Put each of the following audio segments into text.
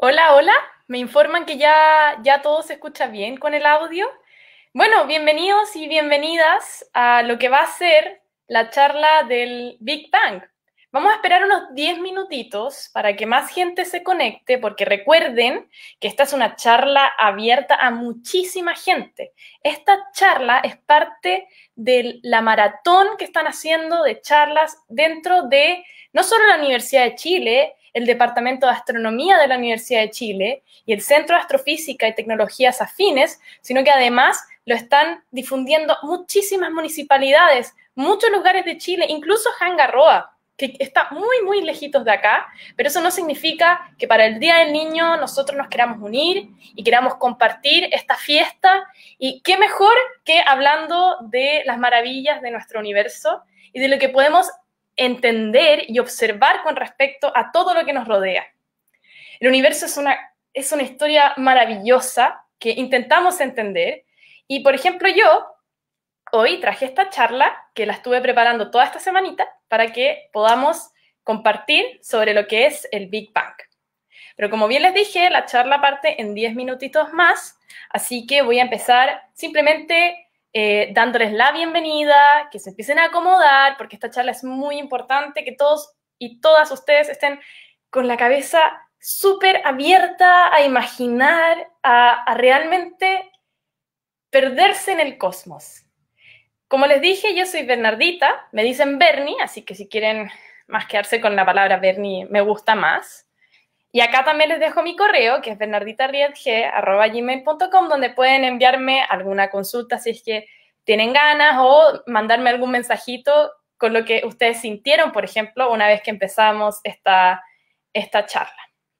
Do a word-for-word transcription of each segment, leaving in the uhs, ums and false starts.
Hola, hola. Me informan que ya, ya todo se escucha bien con el audio. Bueno, bienvenidos y bienvenidas a lo que va a ser la charla del Big Bang. Vamos a esperar unos diez minutitos para que más gente se conecte, porque recuerden que esta es una charla abierta a muchísima gente. Esta charla es parte de la maratón que están haciendo de charlas dentro de no solo la Universidad de Chile, el Departamento de Astronomía de la Universidad de Chile y el Centro de Astrofísica y Tecnologías Afines, sino que además lo están difundiendo muchísimas municipalidades, muchos lugares de Chile, incluso Hangaroa, que está muy, muy lejitos de acá, pero eso no significa que para el Día del Niño nosotros nos queramos unir y queramos compartir esta fiesta. Y qué mejor que hablando de las maravillas de nuestro universo y de lo que podemos entender y observar con respecto a todo lo que nos rodea. El universo es una, es una historia maravillosa que intentamos entender. Y, por ejemplo, yo hoy traje esta charla que la estuve preparando toda esta semanita para que podamos compartir sobre lo que es el Big Bang. Pero como bien les dije, la charla parte en diez minutitos más, así que voy a empezar simplemente eh, dándoles la bienvenida, que se empiecen a acomodar, porque esta charla es muy importante, que todos y todas ustedes estén con la cabeza súper abierta a imaginar, a, a realmente perderse en el cosmos. Como les dije, yo soy Bernardita, me dicen Bernie, así que si quieren más quedarse con la palabra Bernie, me gusta más. Y acá también les dejo mi correo, que es bernarditarietg arroba gmail punto com, donde pueden enviarme alguna consulta si es que tienen ganas o mandarme algún mensajito con lo que ustedes sintieron, por ejemplo, una vez que empezamos esta, esta charla.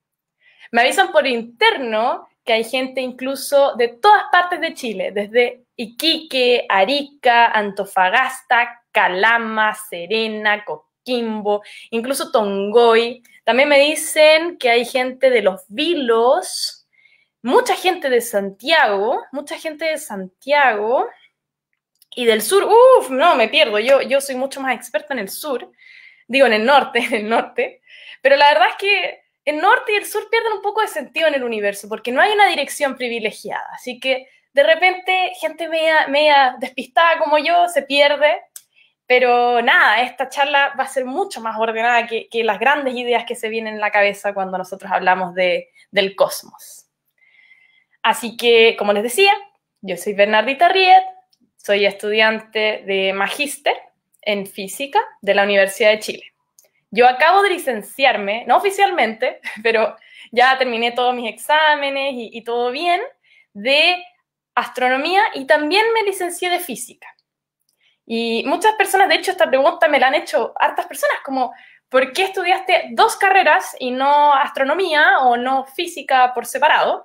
Me avisan por interno que hay gente incluso de todas partes de Chile, desde Iquique, Arica, Antofagasta, Calama, Serena, Coquimbo, incluso Tongoy. También me dicen que hay gente de Los Vilos, mucha gente de Santiago, mucha gente de Santiago y del sur. Uf, no, me pierdo, yo, yo soy mucho más experta en el sur, digo en el norte, en el norte, pero la verdad es que el norte y el sur pierden un poco de sentido en el universo porque no hay una dirección privilegiada, así que de repente gente media, media despistada como yo se pierde. Pero nada, esta charla va a ser mucho más ordenada que, que las grandes ideas que se vienen en la cabeza cuando nosotros hablamos de, del cosmos. Así que, como les decía, yo soy Bernardita Riet, soy estudiante de magíster en física de la Universidad de Chile. Yo acabo de licenciarme, no oficialmente, pero ya terminé todos mis exámenes y, y todo bien, de astronomía y también me licencié de física. Y muchas personas, de hecho, esta pregunta me la han hecho hartas personas, como, ¿por qué estudiaste dos carreras y no astronomía o no física por separado?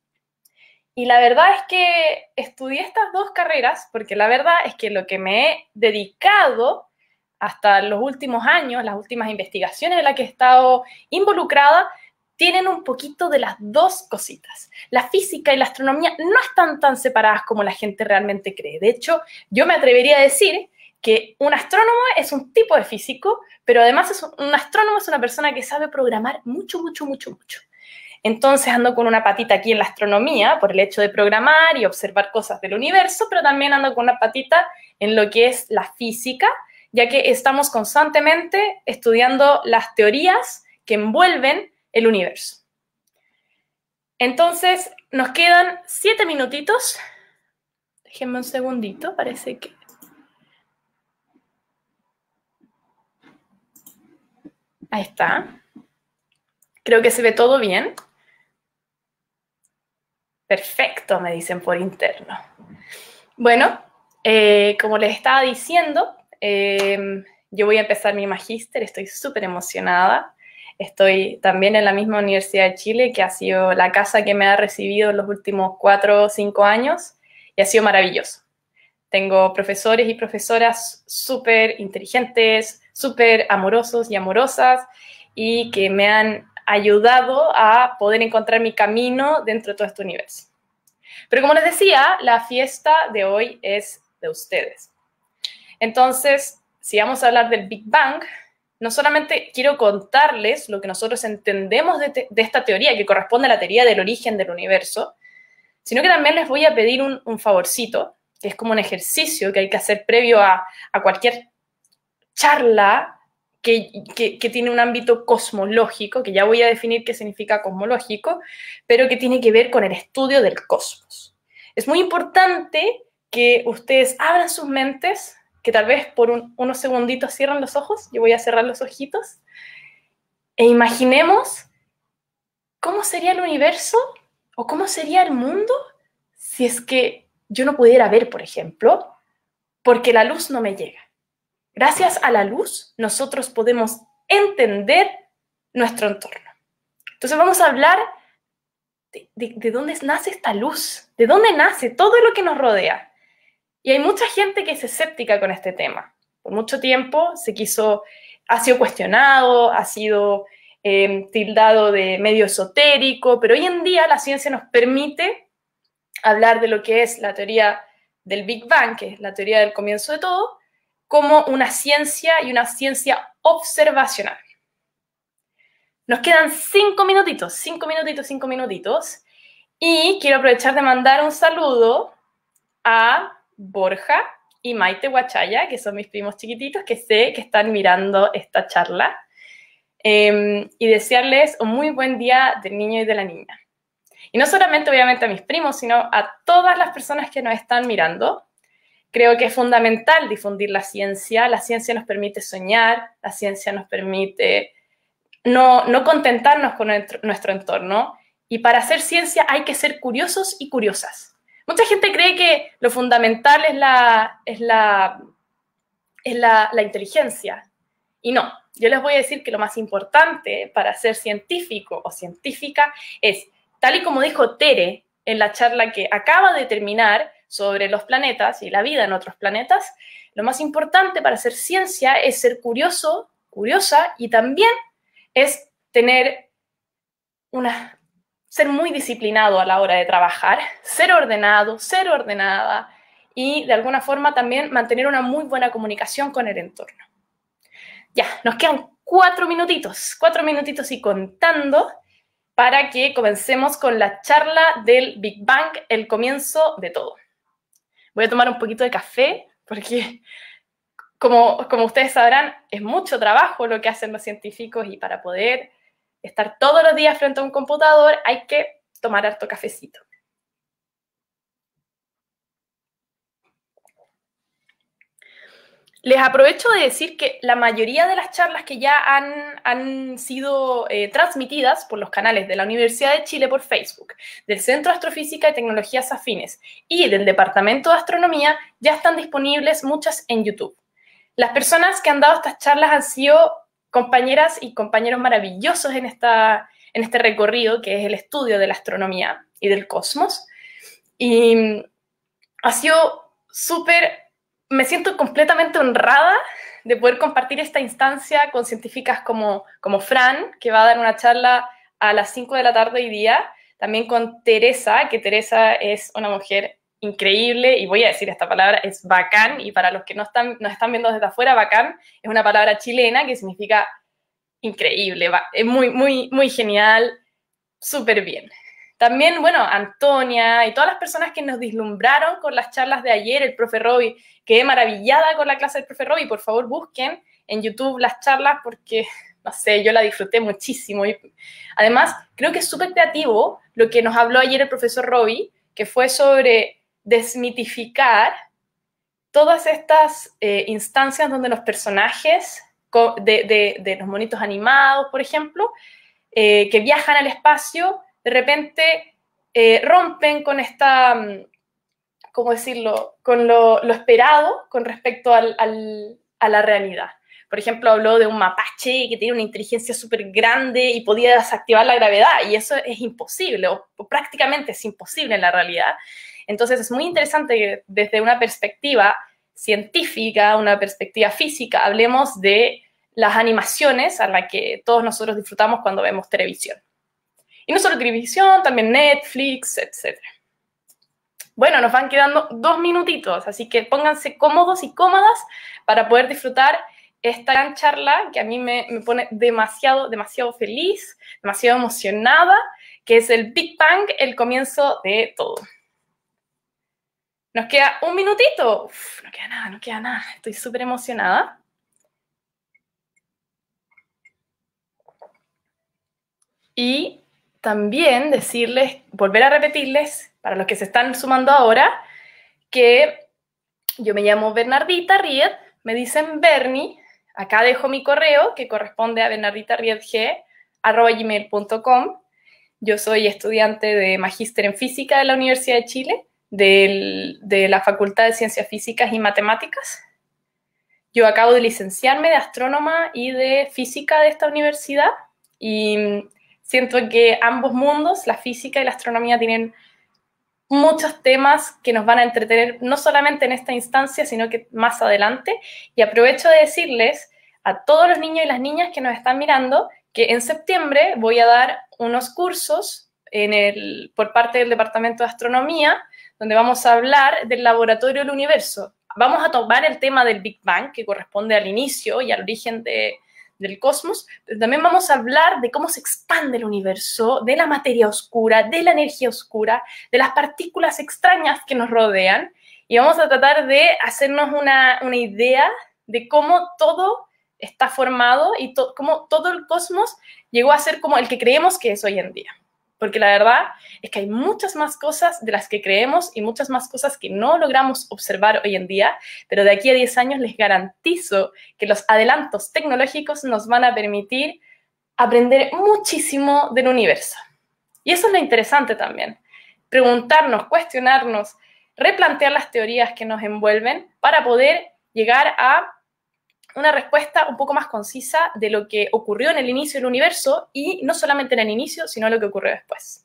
Y la verdad es que estudié estas dos carreras porque la verdad es que lo que me he dedicado hasta los últimos años, las últimas investigaciones en las que he estado involucrada, tienen un poquito de las dos cositas. La física y la astronomía no están tan separadas como la gente realmente cree. De hecho, yo me atrevería a decir que un astrónomo es un tipo de físico, pero además es un, un astrónomo es una persona que sabe programar mucho, mucho, mucho, mucho. Entonces ando con una patita aquí en la astronomía por el hecho de programar y observar cosas del universo, pero también ando con una patita en lo que es la física, ya que estamos constantemente estudiando las teorías que envuelven el universo. Entonces, nos quedan siete minutitos. Déjenme un segundito, parece que... Ahí está. Creo que se ve todo bien. Perfecto, me dicen por interno. Bueno, eh, como les estaba diciendo, eh, yo voy a empezar mi magíster, estoy súper emocionada. Estoy también en la misma Universidad de Chile, que ha sido la casa que me ha recibido en los últimos cuatro o cinco años, y ha sido maravilloso. Tengo profesores y profesoras súper inteligentes, súper amorosos y amorosas, y que me han ayudado a poder encontrar mi camino dentro de todo este universo. Pero como les decía, la fiesta de hoy es de ustedes. Entonces, si vamos a hablar del Big Bang, no solamente quiero contarles lo que nosotros entendemos de, de esta teoría, que corresponde a la teoría del origen del universo, sino que también les voy a pedir un, un favorcito, que es como un ejercicio que hay que hacer previo a, a cualquier charla que, que, que tiene un ámbito cosmológico, que ya voy a definir qué significa cosmológico, pero que tiene que ver con el estudio del cosmos. Es muy importante que ustedes abran sus mentes, que tal vez por un, unos segunditos cierren los ojos, yo voy a cerrar los ojitos, e imaginemos cómo sería el universo o cómo sería el mundo si es que yo no pudiera ver, por ejemplo, porque la luz no me llega. Gracias a la luz, nosotros podemos entender nuestro entorno. Entonces vamos a hablar de, de, de dónde nace esta luz, de dónde nace todo lo que nos rodea. Y hay mucha gente que es escéptica con este tema. Por mucho tiempo se quiso, ha sido cuestionado, ha sido eh, tildado de medio esotérico, pero hoy en día la ciencia nos permite hablar de lo que es la teoría del Big Bang, que es la teoría del comienzo de todo, como una ciencia y una ciencia observacional. Nos quedan cinco minutitos, cinco minutitos, cinco minutitos, y quiero aprovechar de mandar un saludo a Borja y Maite Huachaya, que son mis primos chiquititos, que sé que están mirando esta charla, eh, y desearles un muy buen día del niño y de la niña. Y no solamente, obviamente, a mis primos, sino a todas las personas que nos están mirando. Creo que es fundamental difundir la ciencia. La ciencia nos permite soñar, la ciencia nos permite no, no contentarnos con nuestro, nuestro entorno. Y para hacer ciencia hay que ser curiosos y curiosas. Mucha gente cree que lo fundamental es la, es la, es la, la inteligencia. Y no, yo les voy a decir que lo más importante para ser científico o científica es, tal y como dijo Tere en la charla que acaba de terminar sobre los planetas y la vida en otros planetas, lo más importante para hacer ciencia es ser curioso, curiosa, y también es tener una, ser muy disciplinado a la hora de trabajar, ser ordenado, ser ordenada y de alguna forma también mantener una muy buena comunicación con el entorno. Ya, nos quedan cuatro minutitos, cuatro minutitos y contando para que comencemos con la charla del Big Bang, el comienzo de todo. Voy a tomar un poquito de café porque, como, como ustedes sabrán, es mucho trabajo lo que hacen los científicos y para poder estar todos los días frente a un computador hay que tomar harto cafecito. Les aprovecho de decir que la mayoría de las charlas que ya han, han sido eh, transmitidas por los canales de la Universidad de Chile por Facebook, del Centro de Astrofísica y Tecnologías Afines y del Departamento de Astronomía ya están disponibles muchas en YouTube. Las personas que han dado estas charlas han sido compañeras y compañeros maravillosos en, esta, en este recorrido que es el estudio de la astronomía y del cosmos. Y ha sido súper... Me siento completamente honrada de poder compartir esta instancia con científicas como, como Fran, que va a dar una charla a las cinco de la tarde hoy día, también con Teresa, que Teresa es una mujer increíble, y voy a decir esta palabra, es bacán, y para los que no están, nos están viendo desde afuera, bacán es una palabra chilena que significa increíble, es muy, muy, muy genial, súper bien. También, bueno, Antonia y todas las personas que nos deslumbraron con las charlas de ayer, el profe Robbie, quedé maravillada con la clase del profe Robbie, por favor busquen en YouTube las charlas porque, no sé, yo la disfruté muchísimo. Y además, creo que es súper creativo lo que nos habló ayer el profesor Robbie, que fue sobre desmitificar todas estas eh, instancias donde los personajes de, de, de los monitos animados, por ejemplo, eh, que viajan al espacio, de repente eh, rompen con esta, ¿cómo decirlo?, con lo, lo esperado con respecto al, al, a la realidad. Por ejemplo, habló de un mapache que tiene una inteligencia súper grande y podía desactivar la gravedad, y eso es imposible, o, o prácticamente es imposible en la realidad. Entonces es muy interesante que desde una perspectiva científica, una perspectiva física, hablemos de las animaciones a las que todos nosotros disfrutamos cuando vemos televisión. Y no solo televisión, también Netflix, etcétera. Bueno, nos van quedando dos minutitos, así que pónganse cómodos y cómodas para poder disfrutar esta gran charla que a mí me, me pone demasiado, demasiado feliz, demasiado emocionada, que es el Big Bang, el comienzo de todo. Nos queda un minutito. Uf, no queda nada, no queda nada. Estoy súper emocionada. Y también decirles, volver a repetirles, para los que se están sumando ahora, que yo me llamo Bernardita Ried, me dicen Bernie. Acá dejo mi correo, que corresponde a bernarditariedg arroba gmail punto com. Yo soy estudiante de Magíster en Física de la Universidad de Chile, del, de la Facultad de Ciencias Físicas y Matemáticas. Yo acabo de licenciarme de astrónoma y de física de esta universidad y siento que ambos mundos, la física y la astronomía, tienen muchos temas que nos van a entretener no solamente en esta instancia, sino que más adelante. Y aprovecho de decirles a todos los niños y las niñas que nos están mirando que en septiembre voy a dar unos cursos en el, por parte del Departamento de Astronomía, donde vamos a hablar del laboratorio del universo. Vamos a tomar el tema del Big Bang, que corresponde al inicio y al origen de, del cosmos, pero también vamos a hablar de cómo se expande el universo, de la materia oscura, de la energía oscura, de las partículas extrañas que nos rodean, y vamos a tratar de hacernos una, una idea de cómo todo está formado y to, cómo todo el cosmos llegó a ser como el que creemos que es hoy en día. Porque la verdad es que hay muchas más cosas de las que creemos y muchas más cosas que no logramos observar hoy en día, pero de aquí a diez años les garantizo que los adelantos tecnológicos nos van a permitir aprender muchísimo del universo. Y eso es lo interesante también, preguntarnos, cuestionarnos, replantear las teorías que nos envuelven para poder llegar a una respuesta un poco más concisa de lo que ocurrió en el inicio del universo y no solamente en el inicio, sino lo que ocurrió después.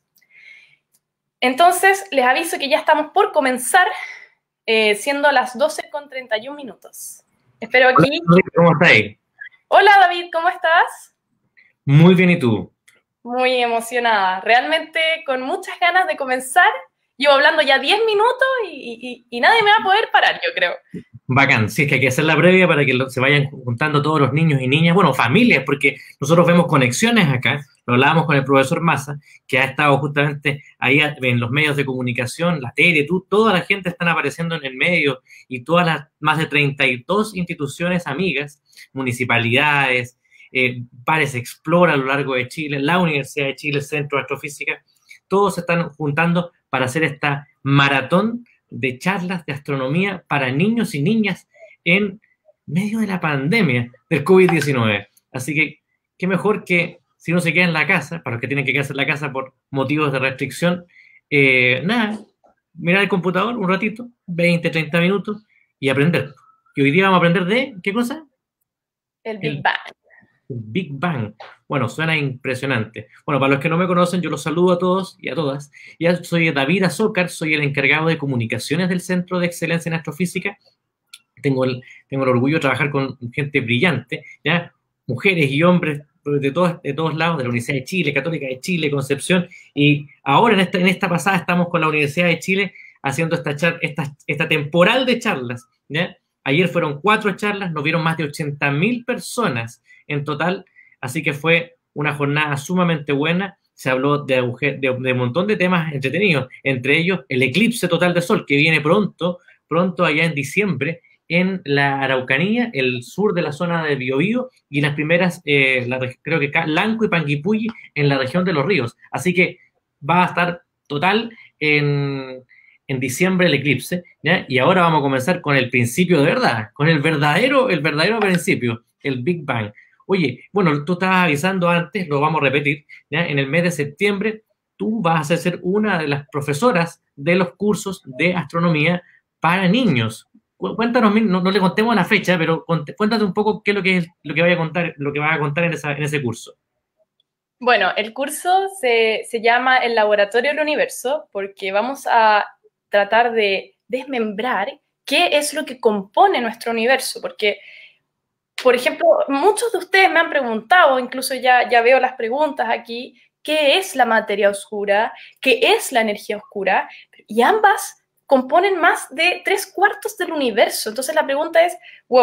Entonces, les aviso que ya estamos por comenzar, eh, siendo las doce con treinta y un minutos. Espero aquí... Hola, ¿cómo estás? Hola, David, ¿cómo estás? Muy bien, ¿y tú? Muy emocionada, realmente con muchas ganas de comenzar. Llevo hablando ya diez minutos y, y, y nadie me va a poder parar, yo creo. Bacán, sí, es que hay que hacer la previa para que lo- se vayan juntando todos los niños y niñas, bueno, familias, porque nosotros vemos conexiones acá, lo hablábamos con el profesor Massa, que ha estado justamente ahí a- en los medios de comunicación, la tele, tú, toda la gente están apareciendo en el medio y todas las más de treinta y dos instituciones amigas, municipalidades, eh, Pares Explora a lo largo de Chile, la Universidad de Chile, el Centro de Astrofísica, todos se están juntando para hacer esta maratón de charlas de astronomía para niños y niñas en medio de la pandemia del COVID diecinueve. Así que, qué mejor que si uno se queda en la casa, para los que tienen que quedarse en la casa por motivos de restricción, eh, nada, mirar el computador un ratito, veinte, treinta minutos, y aprender. Y hoy día vamos a aprender de, ¿qué cosa? El Big El Bang. Big Bang. Bueno, suena impresionante. Bueno, para los que no me conocen, yo los saludo a todos y a todas. Ya soy David Azócar, soy el encargado de comunicaciones del Centro de Excelencia en Astrofísica. Tengo el, tengo el orgullo de trabajar con gente brillante, ¿ya? Mujeres y hombres de todos, de todos lados, de la Universidad de Chile, Católica de Chile, Concepción. Y ahora, en esta, en esta pasada, estamos con la Universidad de Chile haciendo esta, char, esta, esta temporal de charlas, ¿ya? Ayer fueron cuatro charlas, nos vieron más de ochenta mil personas en total, así que fue una jornada sumamente buena. Se habló de, de, de un montón de temas entretenidos, entre ellos el eclipse total de sol que viene pronto, pronto allá en diciembre, en la Araucanía, el sur de la zona de Biobío y las primeras, eh, la, creo que Lanco y Panguipulli en la región de los ríos. Así que va a estar total en, en diciembre el eclipse, ¿ya? Y ahora vamos a comenzar con el principio de verdad, con el verdadero, el verdadero principio, el Big Bang. Oye, bueno, tú estabas avisando antes, lo vamos a repetir, ¿ya? En el mes de septiembre tú vas a ser una de las profesoras de los cursos de astronomía para niños. Cuéntanos, no, no le contemos la fecha, pero cuéntate un poco qué es lo que es lo que vaya a contar, lo que vas a contar en, esa, en ese curso. Bueno, el curso se, se llama El Laboratorio del Universo porque vamos a tratar de desmembrar qué es lo que compone nuestro universo, porque, por ejemplo, muchos de ustedes me han preguntado, incluso ya, ya veo las preguntas aquí, ¿qué es la materia oscura? ¿Qué es la energía oscura? Y ambas componen más de tres cuartos del universo. Entonces la pregunta es, wow,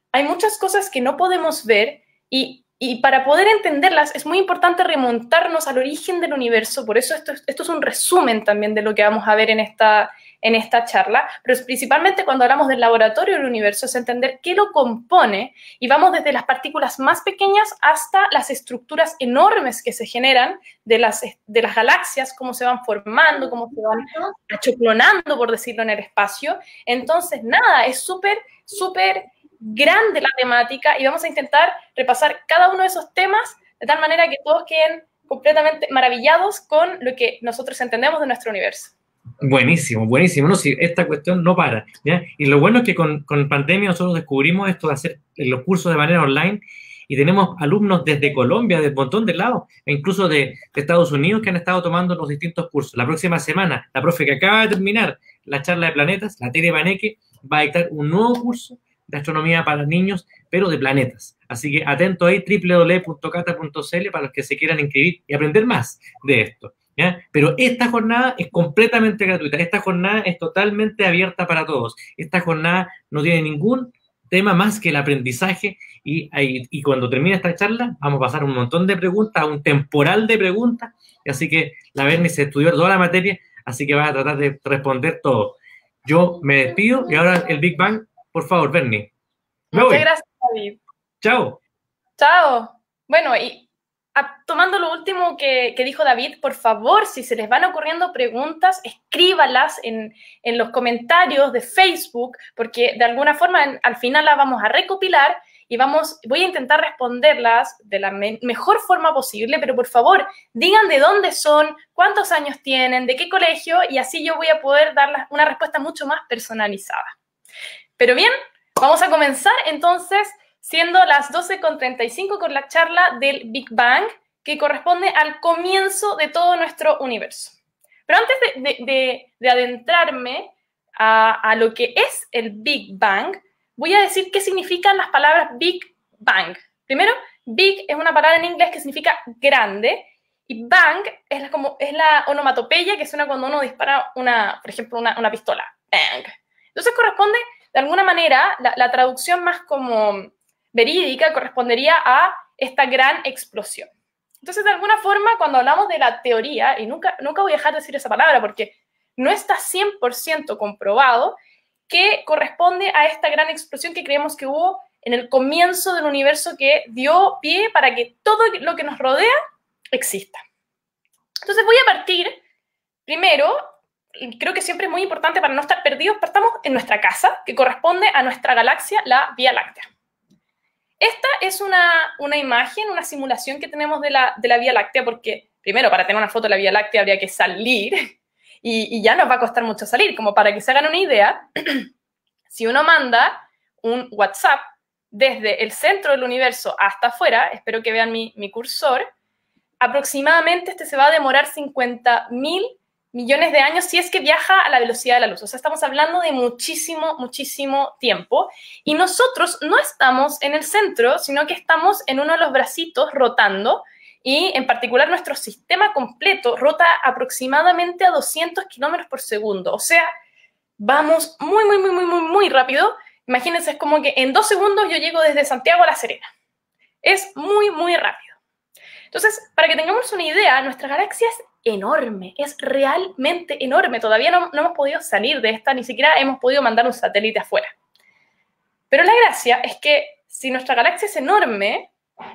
hay muchas cosas que no podemos ver y, y para poder entenderlas es muy importante remontarnos al origen del universo. Por eso esto, esto es un resumen también de lo que vamos a ver en esta, en esta charla, pero es principalmente cuando hablamos del laboratorio del universo es entender qué lo compone y vamos desde las partículas más pequeñas hasta las estructuras enormes que se generan de las, de las galaxias, cómo se van formando, cómo se van achoclonando, por decirlo, en el espacio. Entonces, nada, es súper, súper grande la temática y vamos a intentar repasar cada uno de esos temas de tal manera que todos queden completamente maravillados con lo que nosotros entendemos de nuestro universo. Buenísimo, buenísimo. No, sí, esta cuestión no para, ¿ya? Y lo bueno es que con, con pandemia nosotros descubrimos esto de hacer los cursos de manera online y tenemos alumnos desde Colombia, de un montón de lados, e incluso de, de Estados Unidos que han estado tomando los distintos cursos. La próxima semana, la profe que acaba de terminar la charla de planetas, la Tere Baneque, va a dictar un nuevo curso de astronomía para niños, pero de planetas. Así que atento ahí, doble u doble u doble u punto cata punto c l para los que se quieran inscribir y aprender más de esto, ¿ya? Pero esta jornada es completamente gratuita. Esta jornada es totalmente abierta para todos. Esta jornada no tiene ningún tema más que el aprendizaje y, y, y cuando termine esta charla vamos a pasar un montón de preguntas, un temporal de preguntas. Así que la Berni se estudió toda la materia, así que va a tratar de responder todo. Yo me despido y ahora el Big Bang. Por favor, Berni. Muchas gracias, David. Chao. Chao. Bueno, y a, tomando lo último que, que dijo David, por favor, si se les van ocurriendo preguntas, escríbalas en, en los comentarios de Facebook, porque de alguna forma en, al final las vamos a recopilar y vamos, voy a intentar responderlas de la me, mejor forma posible, pero por favor, digan de dónde son, cuántos años tienen, de qué colegio, y así yo voy a poder dar una respuesta mucho más personalizada. Pero bien, vamos a comenzar entonces siendo las doce con treinta y cinco con la charla del Big Bang, que corresponde al comienzo de todo nuestro universo. Pero antes de, de, de, de adentrarme a, a lo que es el Big Bang, voy a decir qué significan las palabras Big Bang. Primero, Big es una palabra en inglés que significa grande, y Bang es la, como, es la onomatopeya que suena cuando uno dispara, una, por ejemplo, una, una pistola. Bang. Entonces corresponde, de alguna manera, la, la traducción más como verídica correspondería a esta gran explosión. Entonces, de alguna forma, cuando hablamos de la teoría, y nunca, nunca voy a dejar de decir esa palabra porque no está cien por ciento comprobado, que corresponde a esta gran explosión que creemos que hubo en el comienzo del universo que dio pie para que todo lo que nos rodea exista. Entonces, voy a partir, primero, creo que siempre es muy importante para no estar perdidos, partamos en nuestra casa, que corresponde a nuestra galaxia, la Vía Láctea. Esta es una, una imagen, una simulación que tenemos de la, de la Vía Láctea, porque primero, para tener una foto de la Vía Láctea habría que salir, y, y ya nos va a costar mucho salir. Como para que se hagan una idea, si uno manda un WhatsApp desde el centro del universo hasta afuera, espero que vean mi, mi cursor, aproximadamente este se va a demorar cincuenta mil millones de años si es que viaja a la velocidad de la luz. O sea, estamos hablando de muchísimo, muchísimo tiempo. Y nosotros no estamos en el centro, sino que estamos en uno de los bracitos rotando. Y en particular nuestro sistema completo rota aproximadamente a doscientos kilómetros por segundo. O sea, vamos muy, muy, muy, muy, muy, muy rápido. Imagínense, es como que en dos segundos yo llego desde Santiago a La Serena. Es muy, muy rápido. Entonces, para que tengamos una idea, nuestra galaxia es enorme, es realmente enorme. Todavía no, no hemos podido salir de esta, ni siquiera hemos podido mandar un satélite afuera. Pero la gracia es que si nuestra galaxia es enorme,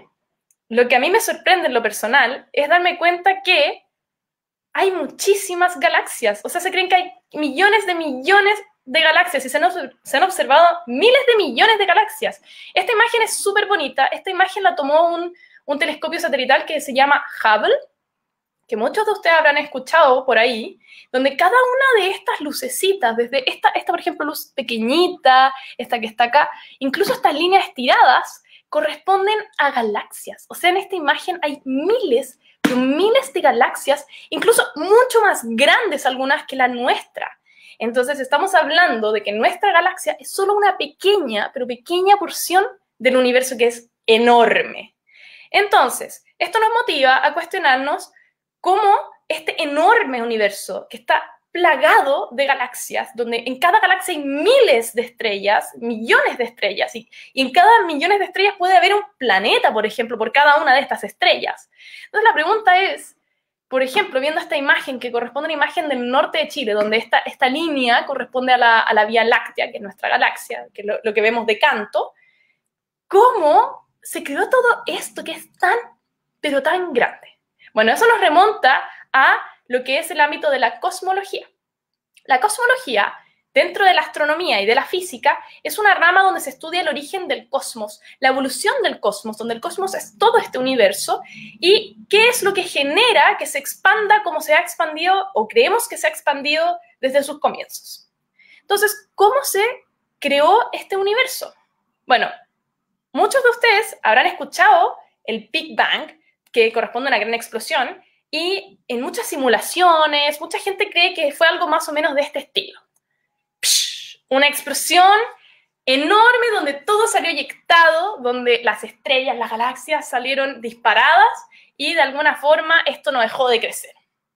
lo que a mí me sorprende en lo personal es darme cuenta que hay muchísimas galaxias. O sea, se creen que hay millones de millones de galaxias y se han, se han observado miles de millones de galaxias. Esta imagen es súper bonita. Esta imagen la tomó un, un telescopio satelital que se llama Hubble, que muchos de ustedes habrán escuchado por ahí, donde cada una de estas lucecitas, desde esta, esta, por ejemplo, luz pequeñita, esta que está acá, incluso estas líneas estiradas, corresponden a galaxias. O sea, en esta imagen hay miles, pero miles de galaxias, incluso mucho más grandes algunas que la nuestra. Entonces, estamos hablando de que nuestra galaxia es solo una pequeña, pero pequeña porción del universo que es enorme. Entonces, esto nos motiva a cuestionarnos cómo este enorme universo, que está plagado de galaxias, donde en cada galaxia hay miles de estrellas, millones de estrellas, y, y en cada millones de estrellas puede haber un planeta, por ejemplo, por cada una de estas estrellas. Entonces la pregunta es, por ejemplo, viendo esta imagen que corresponde a una imagen del norte de Chile, donde esta, esta línea corresponde a la, a la Vía Láctea, que es nuestra galaxia, que es lo, lo que vemos de canto, ¿cómo se creó todo esto que es tan, pero tan grande? Bueno, eso nos remonta a lo que es el ámbito de la cosmología. La cosmología, dentro de la astronomía y de la física, es una rama donde se estudia el origen del cosmos, la evolución del cosmos, donde el cosmos es todo este universo, y qué es lo que genera que se expanda como se ha expandido, o creemos que se ha expandido desde sus comienzos. Entonces, ¿cómo se creó este universo? Bueno, muchos de ustedes habrán escuchado el Big Bang, que corresponde a una gran explosión, y en muchas simulaciones, mucha gente cree que fue algo más o menos de este estilo. Psh, una explosión enorme donde todo salió eyectado, donde las estrellas, las galaxias salieron disparadas y de alguna forma esto no dejó de crecer.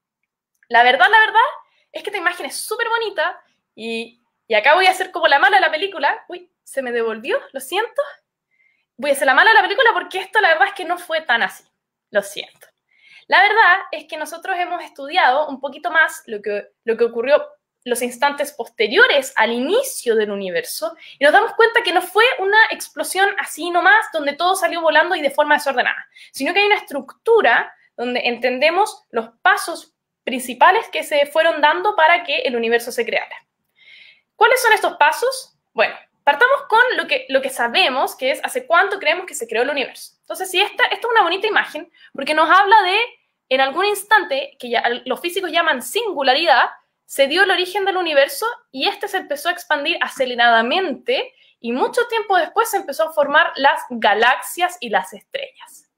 La verdad, la verdad, es que esta imagen es súper bonita y, y acá voy a hacer como la mala de la película. Uy, se me devolvió, lo siento. Voy a hacer la mala de la película porque esto la verdad es que no fue tan así. Lo siento. La verdad es que nosotros hemos estudiado un poquito más lo que, lo que ocurrió los instantes posteriores al inicio del universo y nos damos cuenta que no fue una explosión así nomás donde todo salió volando y de forma desordenada, sino que hay una estructura donde entendemos los pasos principales que se fueron dando para que el universo se creara. ¿Cuáles son estos pasos? Bueno, partamos con lo que, lo que sabemos, que es hace cuánto creemos que se creó el universo. Entonces, si esta, esta es una bonita imagen, porque nos habla de, en algún instante, que ya los físicos llaman singularidad, se dio el origen del universo y este se empezó a expandir aceleradamente y mucho tiempo después se empezó a formar las galaxias y las estrellas.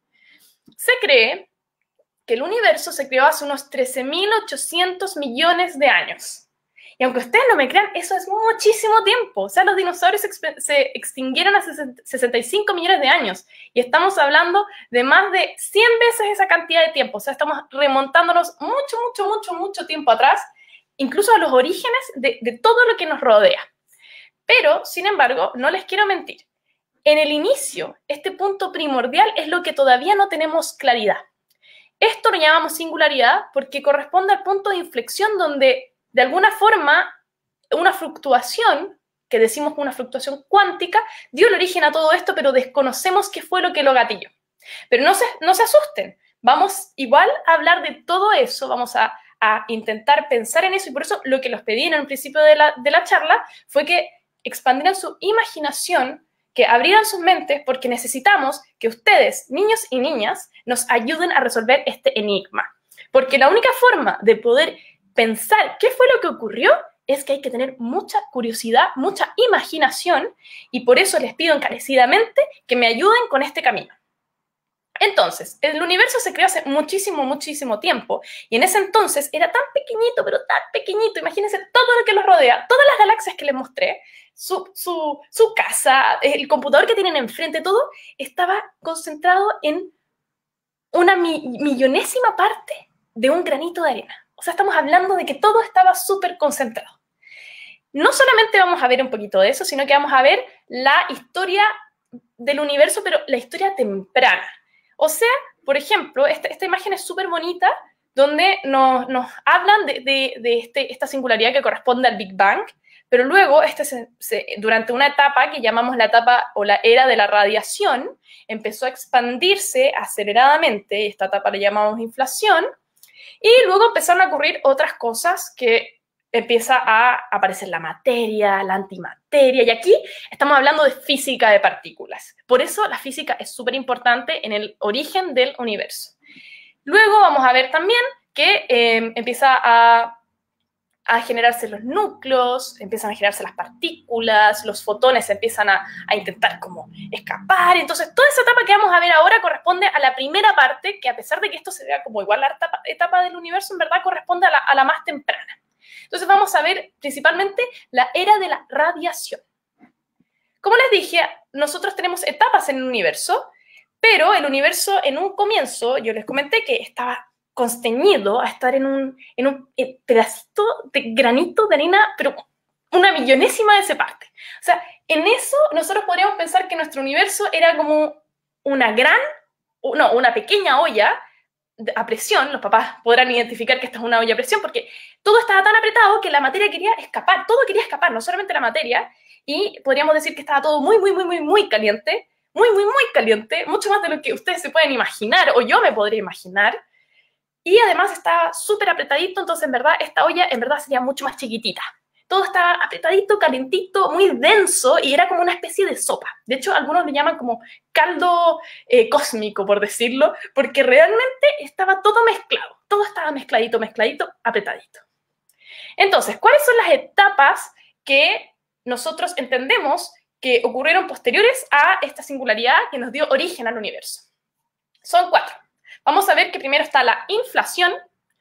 Se cree que el universo se creó hace unos trece mil ochocientos millones de años. Y aunque ustedes no me crean, eso es muchísimo tiempo. O sea, los dinosaurios se extinguieron hace sesenta y cinco millones de años. Y estamos hablando de más de cien veces esa cantidad de tiempo. O sea, estamos remontándonos mucho, mucho, mucho, mucho tiempo atrás, incluso a los orígenes de, de todo lo que nos rodea. Pero, sin embargo, no les quiero mentir. En el inicio, este punto primordial es lo que todavía no tenemos claridad. Esto lo llamamos singularidad porque corresponde al punto de inflexión donde de alguna forma, una fluctuación, que decimos una fluctuación cuántica, dio el origen a todo esto, pero desconocemos qué fue lo que lo gatilló. Pero no se, no se asusten, vamos igual a hablar de todo eso, vamos a, a intentar pensar en eso, y por eso lo que los pedí en el principio de la, de la charla fue que expandieran su imaginación, que abrieran sus mentes, porque necesitamos que ustedes, niños y niñas, nos ayuden a resolver este enigma. Porque la única forma de poder pensar qué fue lo que ocurrió es que hay que tener mucha curiosidad, mucha imaginación, y por eso les pido encarecidamente que me ayuden con este camino. Entonces, el universo se creó hace muchísimo, muchísimo tiempo, y en ese entonces era tan pequeñito, pero tan pequeñito, imagínense todo lo que los rodea, todas las galaxias que les mostré, su, su, su casa, el computador que tienen enfrente, todo estaba concentrado en una mi millonésima parte de un granito de arena. O sea, estamos hablando de que todo estaba súper concentrado. No solamente vamos a ver un poquito de eso, sino que vamos a ver la historia del universo, pero la historia temprana. O sea, por ejemplo, esta, esta imagen es súper bonita, donde nos, nos hablan de, de, de este, esta singularidad que corresponde al Big Bang, pero luego, este se, se, durante una etapa que llamamos la etapa o la era de la radiación, empezó a expandirse aceleradamente, esta etapa le llamamos inflación, y luego empezaron a ocurrir otras cosas que empieza a aparecer la materia, la antimateria, y aquí estamos hablando de física de partículas. Por eso la física es súper importante en el origen del universo. Luego vamos a ver también que eh, empieza a, a generarse los núcleos, empiezan a generarse las partículas, los fotones empiezan a, a intentar como escapar. Entonces, toda esa etapa que vamos a ver ahora corresponde a la primera parte, que a pesar de que esto se vea como igual la etapa, etapa del universo, en verdad corresponde a la, a la más temprana. Entonces vamos a ver principalmente la era de la radiación. Como les dije, nosotros tenemos etapas en el universo, pero el universo en un comienzo, yo les comenté que estaba constreñido a estar en un, en un pedacito de granito de arena, pero una millonésima de esa parte. O sea, en eso nosotros podríamos pensar que nuestro universo era como una gran, no, una pequeña olla a presión. Los papás podrán identificar que esta es una olla a presión porque todo estaba tan apretado que la materia quería escapar, todo quería escapar, no solamente la materia, y podríamos decir que estaba todo muy, muy, muy, muy, muy caliente, muy, muy, muy caliente, mucho más de lo que ustedes se pueden imaginar, o yo me podría imaginar, y además estaba súper apretadito, entonces en verdad esta olla en verdad sería mucho más chiquitita. Todo estaba apretadito, calentito, muy denso, y era como una especie de sopa. De hecho, algunos le llaman como caldo eh, cósmico, por decirlo, porque realmente estaba todo mezclado. Todo estaba mezcladito, mezcladito, apretadito. Entonces, ¿cuáles son las etapas que nosotros entendemos que ocurrieron posteriores a esta singularidad que nos dio origen al universo? Son cuatro. Vamos a ver que primero está la inflación,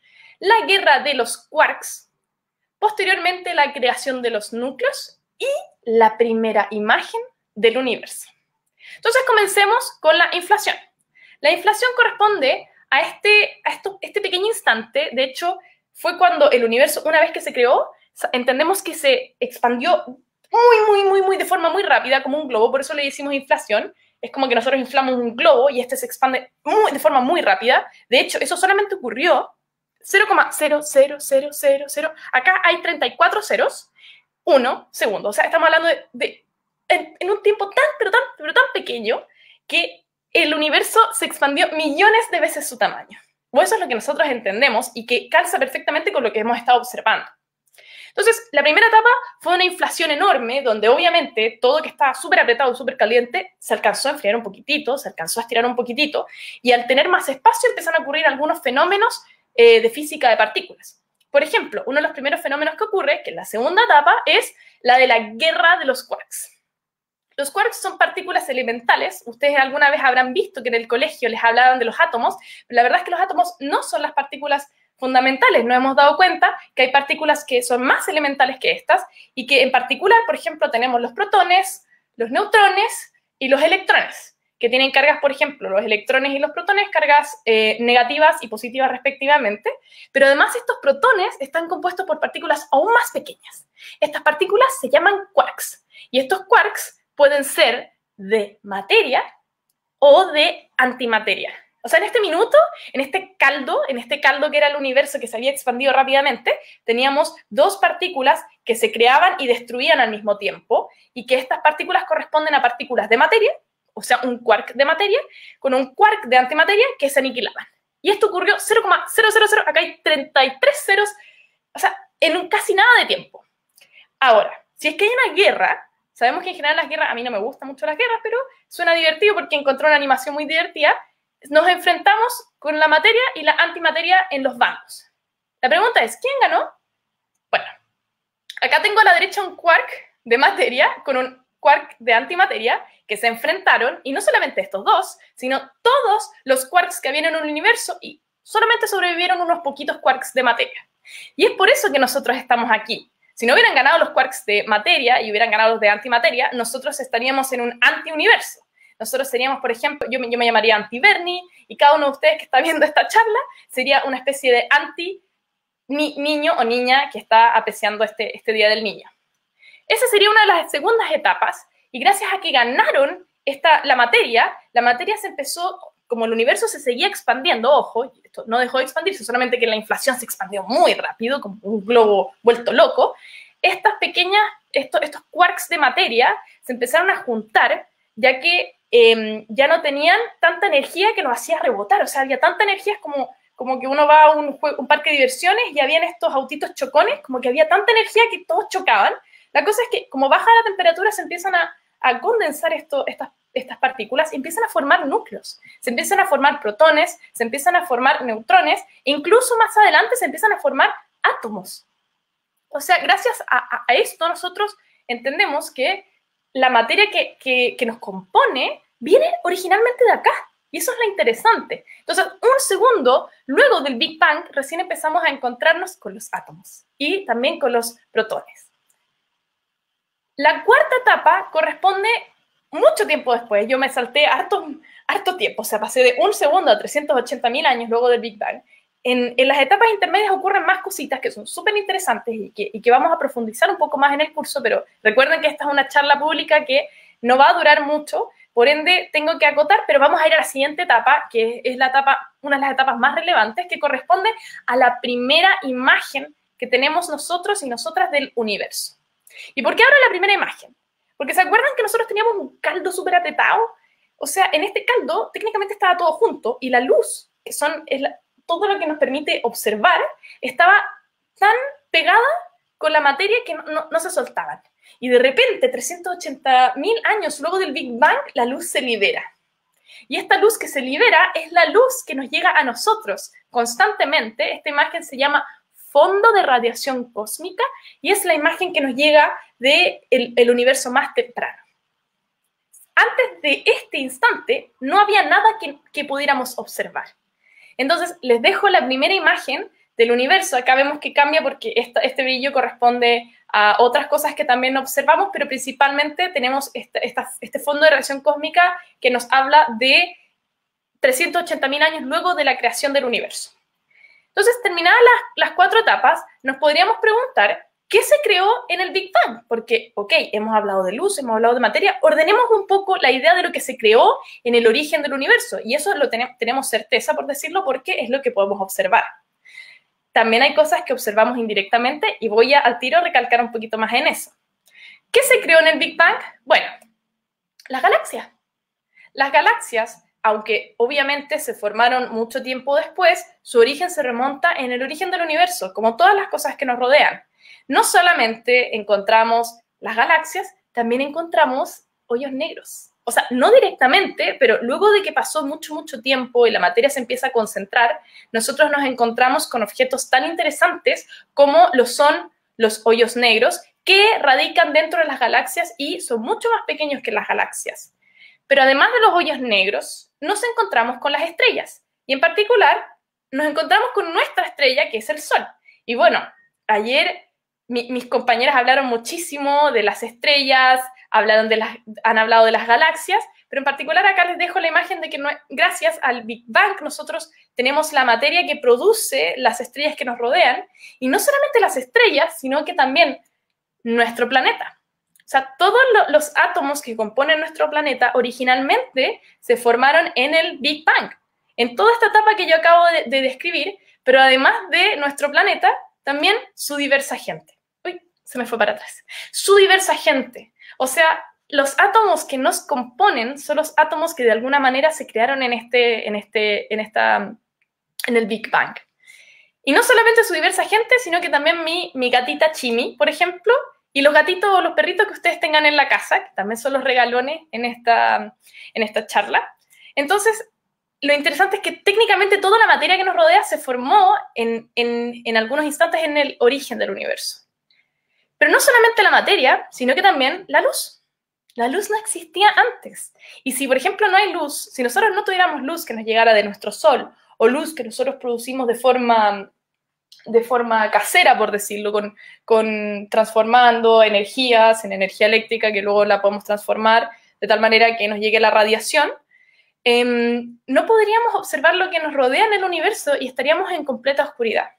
la guerra de los quarks, posteriormente la creación de los núcleos y la primera imagen del universo. Entonces comencemos con la inflación. La inflación corresponde a este, a esto, este pequeño instante. De hecho, fue cuando el universo, una vez que se creó, entendemos que se expandió muy, muy, muy, muy de forma muy rápida, como un globo. Por eso le decimos inflación. Es como que nosotros inflamos un globo y este se expande muy, de forma muy rápida. De hecho, eso solamente ocurrió cero coma cero cero cero cero cero. Acá hay treinta y cuatro ceros, uno segundo. O sea, estamos hablando de, de en, en un tiempo tan, pero tan, pero tan pequeño que el universo se expandió millones de veces su tamaño. O eso es lo que nosotros entendemos y que calza perfectamente con lo que hemos estado observando. Entonces, la primera etapa fue una inflación enorme, donde obviamente todo que estaba súper apretado, súper caliente, se alcanzó a enfriar un poquitito, se alcanzó a estirar un poquitito, y al tener más espacio empezaron a ocurrir algunos fenómenos eh, de física de partículas. Por ejemplo, uno de los primeros fenómenos que ocurre, que en la segunda etapa, es la de la guerra de los quarks. Los quarks son partículas elementales. Ustedes alguna vez habrán visto que en el colegio les hablaban de los átomos, pero la verdad es que los átomos no son las partículas fundamentales. Nos hemos dado cuenta que hay partículas que son más elementales que estas y que en particular, por ejemplo, tenemos los protones, los neutrones y los electrones, que tienen cargas, por ejemplo, los electrones y los protones, cargas eh, negativas y positivas respectivamente, pero además estos protones están compuestos por partículas aún más pequeñas. Estas partículas se llaman quarks, y estos quarks pueden ser de materia o de antimateria. O sea, en este minuto, en este caldo, en este caldo que era el universo que se había expandido rápidamente, teníamos dos partículas que se creaban y destruían al mismo tiempo, y que estas partículas corresponden a partículas de materia, o sea, un quark de materia, con un quark de antimateria que se aniquilaban. Y esto ocurrió cero coma cero cero cero, acá hay treinta y tres ceros, o sea, en un casi nada de tiempo. Ahora, si es que hay una guerra, sabemos que en general las guerras, a mí no me gustan mucho las guerras, pero suena divertido porque encontré una animación muy divertida. Nos enfrentamos con la materia y la antimateria en los bandos. La pregunta es, ¿quién ganó? Bueno, acá tengo a la derecha un quark de materia con un quark de antimateria que se enfrentaron, y no solamente estos dos, sino todos los quarks que habían en un universo, y solamente sobrevivieron unos poquitos quarks de materia. Y es por eso que nosotros estamos aquí. Si no hubieran ganado los quarks de materia y hubieran ganado los de antimateria, nosotros estaríamos en un antiuniverso. Nosotros seríamos, por ejemplo, yo me, yo me llamaría anti-Bernie, y cada uno de ustedes que está viendo esta charla sería una especie de anti-niño o niña que está apreciando este, este Día del Niño. Esa sería una de las segundas etapas, y gracias a que ganaron esta, la materia, la materia se empezó, como el universo se seguía expandiendo, ojo, esto no dejó de expandirse, solamente que la inflación se expandió muy rápido, como un globo vuelto loco, estas pequeñas, estos, estos quarks de materia se empezaron a juntar, ya que eh, ya no tenían tanta energía que los hacía rebotar. O sea, había tanta energía como, como que uno va a un, juego, un parque de diversiones y habían estos autitos chocones, como que había tanta energía que todos chocaban. La cosa es que como baja la temperatura se empiezan a, a condensar esto, estas, estas partículas y empiezan a formar núcleos. Se empiezan a formar protones, se empiezan a formar neutrones e incluso más adelante se empiezan a formar átomos. O sea, gracias a, a, a esto nosotros entendemos que la materia que, que, que nos compone viene originalmente de acá. Y eso es lo interesante. Entonces, un segundo luego del Big Bang, recién empezamos a encontrarnos con los átomos y también con los protones. La cuarta etapa corresponde mucho tiempo después. Yo me salté harto, harto tiempo, o sea, pasé de un segundo a trescientos ochenta mil años luego del Big Bang. en, en las etapas intermedias ocurren más cositas que son súper interesantes y que, y que vamos a profundizar un poco más en el curso, pero recuerden que esta es una charla pública que no va a durar mucho, por ende tengo que acotar, pero vamos a ir a la siguiente etapa, que es la etapa, una de las etapas más relevantes, que corresponde a la primera imagen que tenemos nosotros y nosotras del universo. ¿Y por qué ahora la primera imagen? Porque ¿se acuerdan que nosotros teníamos un caldo súper apretado? O sea, en este caldo técnicamente estaba todo junto y la luz, que son es la, todo lo que nos permite observar, estaba tan pegada con la materia que no, no, no se soltaban. Y de repente, trescientos ochenta mil años luego del Big Bang, la luz se libera. Y esta luz que se libera es la luz que nos llega a nosotros constantemente. Esta imagen se llama fondo de radiación cósmica y es la imagen que nos llega del de el universo más temprano. Antes de este instante no había nada que, que pudiéramos observar. Entonces, les dejo la primera imagen del universo. Acá vemos que cambia porque esta, este brillo corresponde a otras cosas que también observamos, pero principalmente tenemos esta, esta, este fondo de radiación cósmica que nos habla de trescientos ochenta mil años luego de la creación del universo. Entonces, terminadas las, las cuatro etapas, nos podríamos preguntar ¿qué se creó en el Big Bang? Porque, ok, hemos hablado de luz, hemos hablado de materia, ordenemos un poco la idea de lo que se creó en el origen del universo. Y eso lo tenemos, tenemos certeza, por decirlo, porque es lo que podemos observar. También hay cosas que observamos indirectamente y voy a, al tiro, recalcar un poquito más en eso. ¿Qué se creó en el Big Bang? Bueno, las galaxias. Las galaxias, aunque obviamente se formaron mucho tiempo después, su origen se remonta en el origen del universo, como todas las cosas que nos rodean. No solamente encontramos las galaxias, también encontramos hoyos negros. O sea, no directamente, pero luego de que pasó mucho, mucho tiempo y la materia se empieza a concentrar, nosotros nos encontramos con objetos tan interesantes como lo son los hoyos negros, que radican dentro de las galaxias y son mucho más pequeños que las galaxias. Pero además de los hoyos negros, nos encontramos con las estrellas. Y en particular, nos encontramos con nuestra estrella, que es el Sol. Y bueno, ayer mi, mis compañeras hablaron muchísimo de las estrellas, hablaron de las, han hablado de las galaxias, pero en particular acá les dejo la imagen de que no, gracias al Big Bang nosotros tenemos la materia que produce las estrellas que nos rodean, y no solamente las estrellas, sino que también nuestro planeta. O sea, todos lo, los átomos que componen nuestro planeta originalmente se formaron en el Big Bang, en toda esta etapa que yo acabo de, de describir, pero además de nuestro planeta, también su diversa gente. Uy, se me fue para atrás. Su diversa gente. O sea, los átomos que nos componen son los átomos que de alguna manera se crearon en, este, en, este, en, esta, en el Big Bang. Y no solamente su diversa gente, sino que también mi, mi gatita Chimi, por ejemplo, y los gatitos o los perritos que ustedes tengan en la casa, que también son los regalones en esta, en esta charla. Entonces, lo interesante es que técnicamente toda la materia que nos rodea se formó en, en, en algunos instantes en el origen del universo. Pero no solamente la materia, sino que también la luz. La luz no existía antes. Y si, por ejemplo, no hay luz, si nosotros no tuviéramos luz que nos llegara de nuestro sol, o luz que nosotros producimos de forma, de forma casera, por decirlo, con, con transformando energías en energía eléctrica, que luego la podemos transformar de tal manera que nos llegue la radiación, eh, no podríamos observar lo que nos rodea en el universo y estaríamos en completa oscuridad.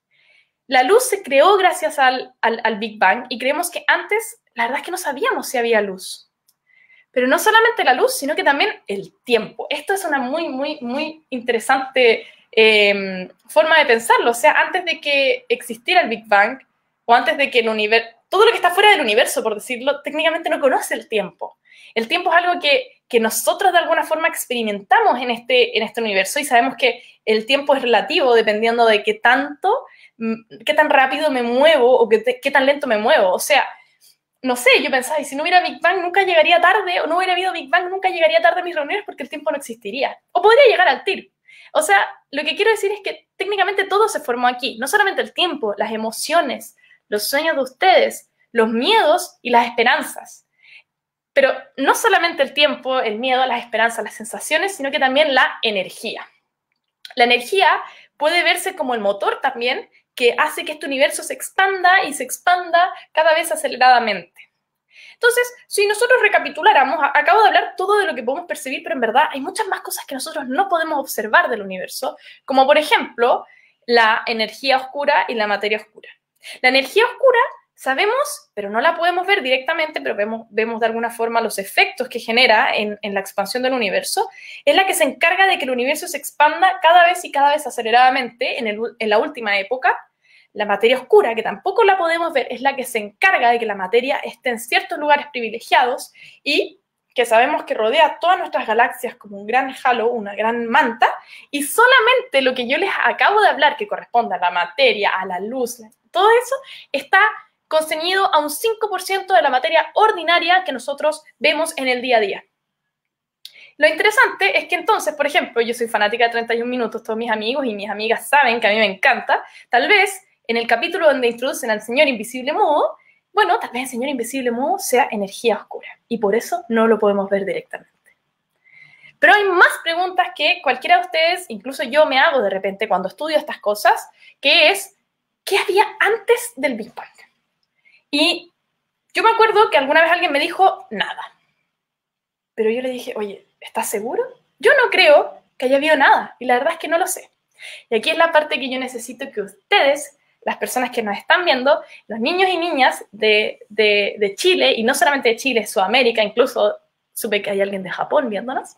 La luz se creó gracias al, al, al Big Bang y creemos que antes, la verdad es que no sabíamos si había luz. Pero no solamente la luz, sino que también el tiempo. Esto es una muy, muy, muy interesante eh, forma de pensarlo. O sea, antes de que existiera el Big Bang, o antes de que el universo, todo lo que está fuera del universo, por decirlo, técnicamente no conoce el tiempo. El tiempo es algo que, que nosotros de alguna forma experimentamos en este, en este universo y sabemos que el tiempo es relativo dependiendo de qué tanto, qué tan rápido me muevo o qué, qué tan lento me muevo. O sea, no sé, yo pensaba, y si no hubiera Big Bang nunca llegaría tarde, o no hubiera habido Big Bang nunca llegaría tarde a mis reuniones porque el tiempo no existiría. O podría llegar al tiro. O sea, lo que quiero decir es que técnicamente todo se formó aquí. No solamente el tiempo, las emociones, los sueños de ustedes, los miedos y las esperanzas. Pero no solamente el tiempo, el miedo, las esperanzas, las sensaciones, sino que también la energía. La energía puede verse como el motor también que hace que este universo se expanda y se expanda cada vez aceleradamente. Entonces, si nosotros recapituláramos, acabo de hablar todo de lo que podemos percibir, pero en verdad hay muchas más cosas que nosotros no podemos observar del universo, como por ejemplo, la energía oscura y la materia oscura. La energía oscura sabemos, pero no la podemos ver directamente, pero vemos, vemos de alguna forma los efectos que genera en, en la expansión del universo, es la que se encarga de que el universo se expanda cada vez y cada vez aceleradamente en, el, en la última época. La materia oscura, que tampoco la podemos ver, es la que se encarga de que la materia esté en ciertos lugares privilegiados y que sabemos que rodea todas nuestras galaxias como un gran halo, una gran manta, y solamente lo que yo les acabo de hablar, que corresponde a la materia, a la luz, todo eso, está conceñido a un cinco por ciento de la materia ordinaria que nosotros vemos en el día a día. Lo interesante es que entonces, por ejemplo, yo soy fanática de treinta y un minutos, todos mis amigos y mis amigas saben que a mí me encanta, tal vez en el capítulo donde introducen al señor invisible mudo, bueno, tal vez el señor invisible mudo sea energía oscura y por eso no lo podemos ver directamente. Pero hay más preguntas que cualquiera de ustedes, incluso yo me hago de repente cuando estudio estas cosas, que es, ¿qué había antes del Big Bang? Y yo me acuerdo que alguna vez alguien me dijo, nada. Pero yo le dije, oye, ¿estás seguro? Yo no creo que haya habido nada y la verdad es que no lo sé. Y aquí es la parte que yo necesito que ustedes, las personas que nos están viendo, los niños y niñas de, de, de Chile, y no solamente de Chile, Sudamérica, incluso supe que hay alguien de Japón viéndonos,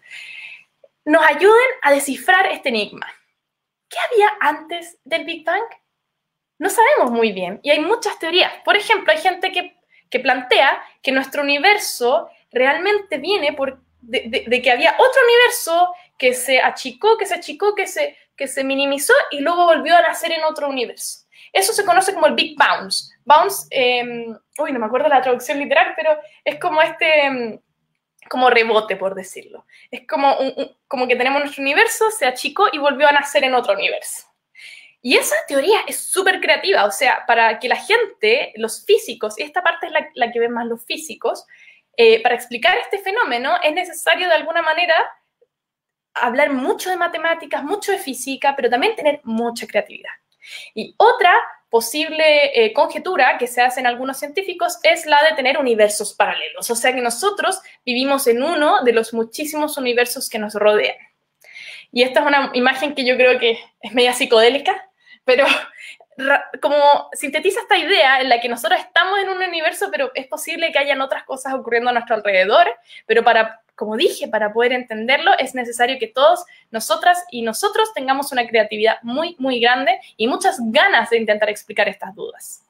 nos ayuden a descifrar este enigma. ¿Qué había antes del Big Bang? No sabemos muy bien y hay muchas teorías. Por ejemplo, hay gente que, que plantea que nuestro universo realmente viene por, de, de, de que había otro universo que se achicó, que se achicó, que se, que se minimizó y luego volvió a nacer en otro universo. Eso se conoce como el Big Bounce. Bounce, eh, uy, no me acuerdo la traducción literal, pero es como este, como rebote, por decirlo. Es como, un, un, como que tenemos nuestro universo, se achicó y volvió a nacer en otro universo. Y esa teoría es súper creativa, o sea, para que la gente, los físicos, y esta parte es la, la que ven más los físicos, eh, para explicar este fenómeno es necesario de alguna manera hablar mucho de matemáticas, mucho de física, pero también tener mucha creatividad. Y otra posible eh, conjetura que se hace en algunos científicos es la de tener universos paralelos, o sea que nosotros vivimos en uno de los muchísimos universos que nos rodean. Y esta es una imagen que yo creo que es media psicodélica, pero como sintetiza esta idea en la que nosotros estamos en un universo, pero es posible que hayan otras cosas ocurriendo a nuestro alrededor, pero para, como dije, para poder entenderlo es necesario que todos, nosotras y nosotros tengamos una creatividad muy, muy grande y muchas ganas de intentar explicar estas dudas.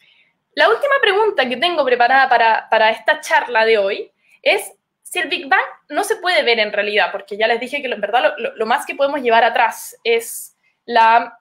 La última pregunta que tengo preparada para, para esta charla de hoy es si el Big Bang no se puede ver en realidad, porque ya les dije que en verdad lo, lo, lo más que podemos llevar atrás es la...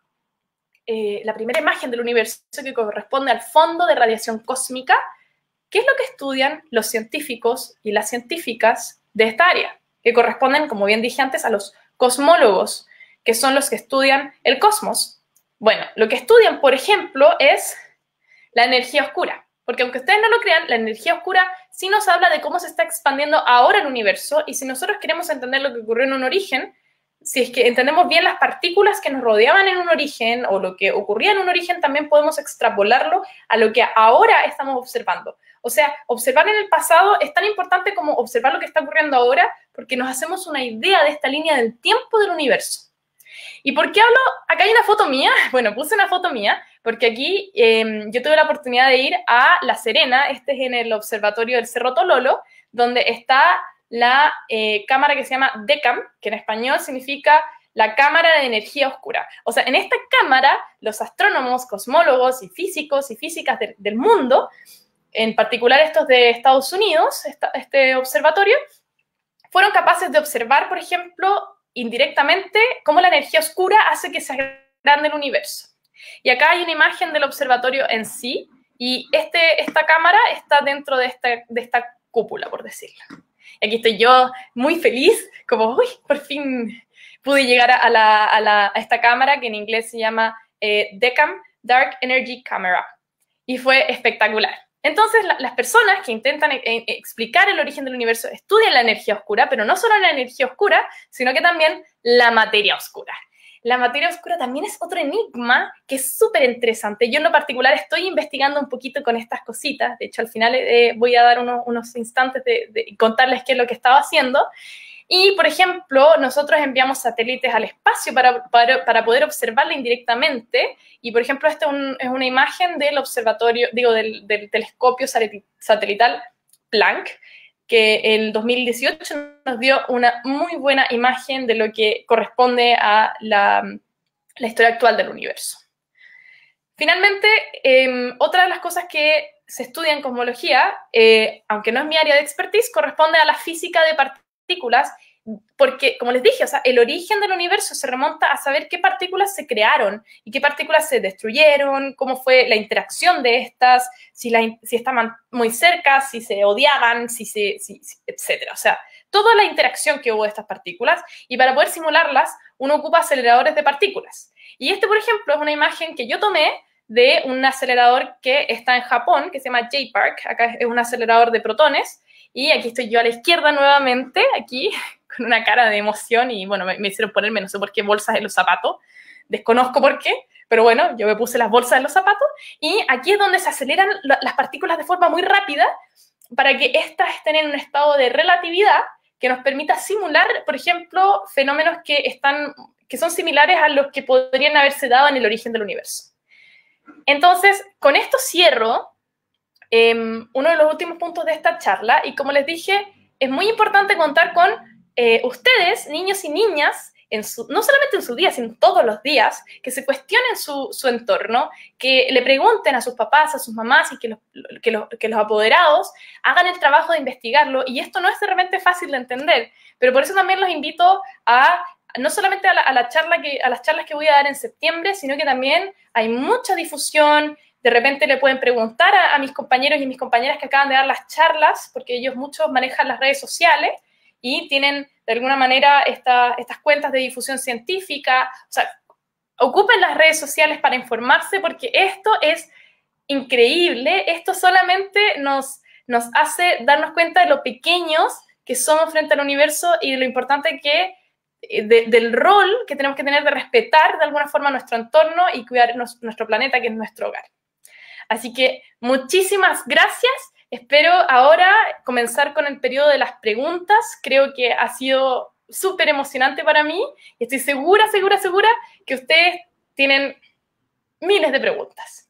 Eh, la primera imagen del universo que corresponde al fondo de radiación cósmica, que es lo que estudian los científicos y las científicas de esta área, que corresponden, como bien dije antes, a los cosmólogos, que son los que estudian el cosmos. Bueno, lo que estudian, por ejemplo, es la energía oscura, porque aunque ustedes no lo crean, la energía oscura sí nos habla de cómo se está expandiendo ahora el universo, y si nosotros queremos entender lo que ocurrió en un origen, si es que entendemos bien las partículas que nos rodeaban en un origen o lo que ocurría en un origen, también podemos extrapolarlo a lo que ahora estamos observando. O sea, observar en el pasado es tan importante como observar lo que está ocurriendo ahora porque nos hacemos una idea de esta línea del tiempo del universo. ¿Y por qué hablo? Acá hay una foto mía. Bueno, puse una foto mía porque aquí eh, yo tuve la oportunidad de ir a La Serena. Este es en el observatorio del Cerro Tololo, donde está la eh, cámara que se llama DECAM, que en español significa la cámara de energía oscura. O sea, en esta cámara, los astrónomos, cosmólogos y físicos y físicas de, del mundo, en particular estos de Estados Unidos, esta, este observatorio, fueron capaces de observar, por ejemplo, indirectamente, cómo la energía oscura hace que se agrande el universo. Y acá hay una imagen del observatorio en sí, y este, esta cámara está dentro de esta, de esta cúpula, por decirlo. Y aquí estoy yo muy feliz, como, uy, por fin pude llegar a, la, a, la, a esta cámara que en inglés se llama eh, DECAM, Dark Energy Camera. Y fue espectacular. Entonces, la, las personas que intentan e, e, explicar el origen del universo estudian la energía oscura, pero no solo la energía oscura, sino que también la materia oscura. La materia oscura también es otro enigma que es súper interesante. Yo en lo particular estoy investigando un poquito con estas cositas. De hecho, al final eh, voy a dar uno, unos instantes de, de contarles qué es lo que estaba haciendo. Y, por ejemplo, nosotros enviamos satélites al espacio para, para, para poder observarla indirectamente. Y, por ejemplo, esta es, un, es una imagen del observatorio, digo, del, del telescopio satelital Planck, que el dos mil dieciocho nos dio una muy buena imagen de lo que corresponde a la, la historia actual del universo. Finalmente, eh, otra de las cosas que se estudia en cosmología, eh, aunque no es mi área de expertise, corresponde a la física de partículas, porque, como les dije, o sea, el origen del universo se remonta a saber qué partículas se crearon y qué partículas se destruyeron, cómo fue la interacción de estas, si, la, si estaban muy cerca, si se odiaban, si se, si, si, etcétera. O sea, toda la interacción que hubo de estas partículas, y para poder simularlas, uno ocupa aceleradores de partículas. Y este, por ejemplo, es una imagen que yo tomé de un acelerador que está en Japón, que se llama J-Park. Acá es un acelerador de protones. Y aquí estoy yo a la izquierda nuevamente, aquí, con una cara de emoción. Y bueno, me, me hicieron ponerme, no sé por qué, bolsas en los zapatos. Desconozco por qué, pero bueno, yo me puse las bolsas en los zapatos. Y aquí es donde se aceleran las partículas de forma muy rápida para que éstas estén en un estado de relatividad que nos permita simular, por ejemplo, fenómenos que, están, que son similares a los que podrían haberse dado en el origen del universo. Entonces, con esto cierro eh, uno de los últimos puntos de esta charla, y como les dije, es muy importante contar con eh, ustedes, niños y niñas, en su, no solamente en su día, sino todos los días, que se cuestionen su, su entorno, que le pregunten a sus papás, a sus mamás, y que los, que, los, que los apoderados hagan el trabajo de investigarlo, y esto no es de repente fácil de entender, pero por eso también los invito a no solamente a, la, a, la charla que, a las charlas que voy a dar en septiembre, sino que también hay mucha difusión. De repente le pueden preguntar a, a mis compañeros y mis compañeras que acaban de dar las charlas, porque ellos muchos manejan las redes sociales y tienen de alguna manera esta, estas cuentas de difusión científica. O sea, ocupen las redes sociales para informarse, porque esto es increíble. Esto solamente nos, nos hace darnos cuenta de lo pequeños que somos frente al universo y de lo importante que De, del rol que tenemos que tener de respetar de alguna forma nuestro entorno y cuidar nos, nuestro planeta, que es nuestro hogar. Así que muchísimas gracias. Espero ahora comenzar con el periodo de las preguntas. Creo que ha sido súper emocionante para mí y estoy segura, segura, segura que ustedes tienen miles de preguntas.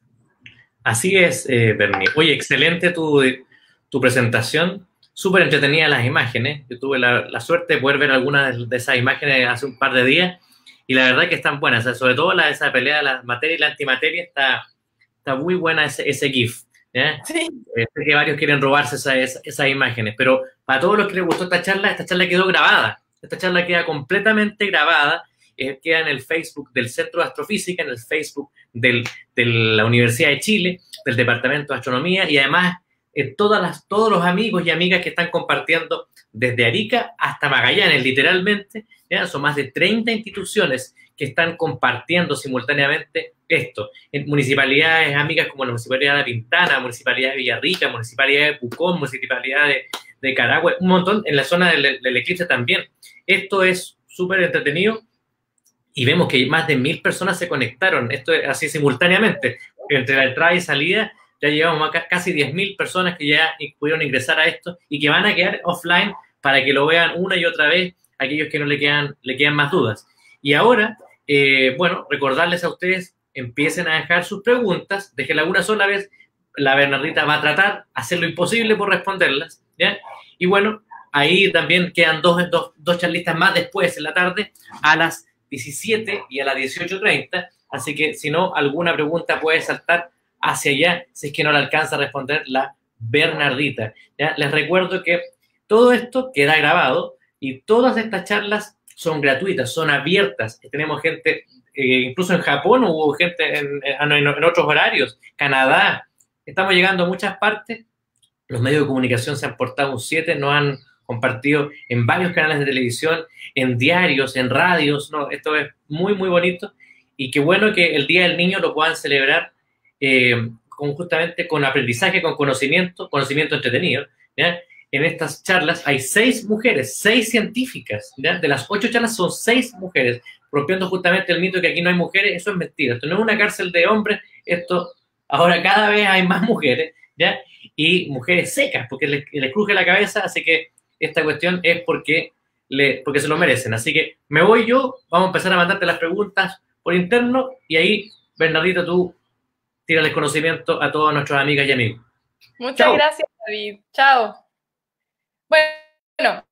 Así es, eh, Bernie. Oye, excelente tu, tu presentación. Súper entretenidas las imágenes. Yo tuve la, la suerte de poder ver algunas de, de esas imágenes hace un par de días y la verdad que están buenas. O sea, sobre todo la, esa pelea de la materia y la antimateria está, está muy buena ese, ese GIF. ¿eh? Sí. Eh, sé que varios quieren robarse esa, esa, esas imágenes, pero para todos los que les gustó esta charla, esta charla quedó grabada. Esta charla queda completamente grabada. Eh, queda en el Facebook del Centro de Astrofísica, en el Facebook del, de la Universidad de Chile, del Departamento de Astronomía y además Eh, todas las, todos los amigos y amigas que están compartiendo desde Arica hasta Magallanes, literalmente, ¿ya? Son más de treinta instituciones que están compartiendo simultáneamente esto. En municipalidades amigas como la Municipalidad de La Pintana, Municipalidad de Villarrica, Municipalidad de Pucón, Municipalidad de, de Carahue, un montón en la zona del, del Eclipse también. Esto es súper entretenido y vemos que más de mil personas se conectaron, esto es así simultáneamente, entre la entrada y salida. Ya llevamos casi diez mil personas que ya pudieron ingresar a esto y que van a quedar offline para que lo vean una y otra vez aquellos que no le quedan, le quedan más dudas. Y ahora, eh, bueno, recordarles a ustedes, empiecen a dejar sus preguntas, déjenla una sola vez, la Bernardita va a tratar, hacer lo imposible por responderlas, ¿ya? Y bueno, ahí también quedan dos, dos, dos charlistas más después en la tarde, a las diecisiete y a las dieciocho treinta, así que si no, alguna pregunta puede saltar hacia allá, si es que no le alcanza a responder la Bernardita. ¿Ya? Les recuerdo que todo esto queda grabado y todas estas charlas son gratuitas, son abiertas. Tenemos gente, eh, incluso en Japón hubo gente en, en, en otros horarios, Canadá. Estamos llegando a muchas partes. Los medios de comunicación se han portado un siete, nos han compartido en varios canales de televisión, en diarios, en radios. No, esto es muy, muy bonito y qué bueno que el Día del Niño lo puedan celebrar Eh, con, justamente con aprendizaje, con conocimiento, conocimiento entretenido. ¿ya? En estas charlas hay seis mujeres, seis científicas. ¿ya? De las ocho charlas son seis mujeres, rompiendo justamente el mito que aquí no hay mujeres. Eso es mentira. Esto no es una cárcel de hombres. Esto ahora cada vez hay más mujeres, ¿ya? Y mujeres secas, porque les, les cruje la cabeza. Así que esta cuestión es porque le, porque se lo merecen. Así que me voy yo, vamos a empezar a mandarte las preguntas por interno y ahí, Bernardito, tú tírales conocimiento a todas nuestras amigas y amigos. Muchas Chao. Gracias, David. Chao. Bueno,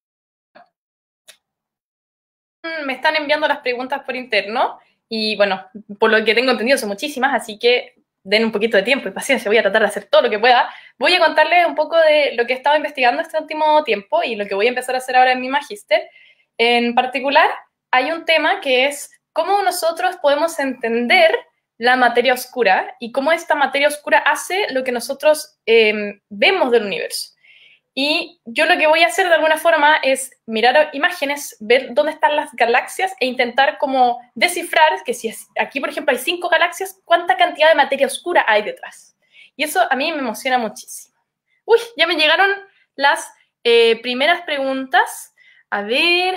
me están enviando las preguntas por interno y, bueno, por lo que tengo entendido son muchísimas, así que den un poquito de tiempo y paciencia, voy a tratar de hacer todo lo que pueda. Voy a contarles un poco de lo que he estado investigando este último tiempo y lo que voy a empezar a hacer ahora en mi magíster. En particular, hay un tema que es cómo nosotros podemos entender la materia oscura y cómo esta materia oscura hace lo que nosotros eh, vemos del universo. Y yo lo que voy a hacer de alguna forma es mirar imágenes, ver dónde están las galaxias e intentar como descifrar que si aquí, por ejemplo, hay cinco galaxias, ¿cuánta cantidad de materia oscura hay detrás? Y eso a mí me emociona muchísimo. Uy, ya me llegaron las eh, primeras preguntas. A ver...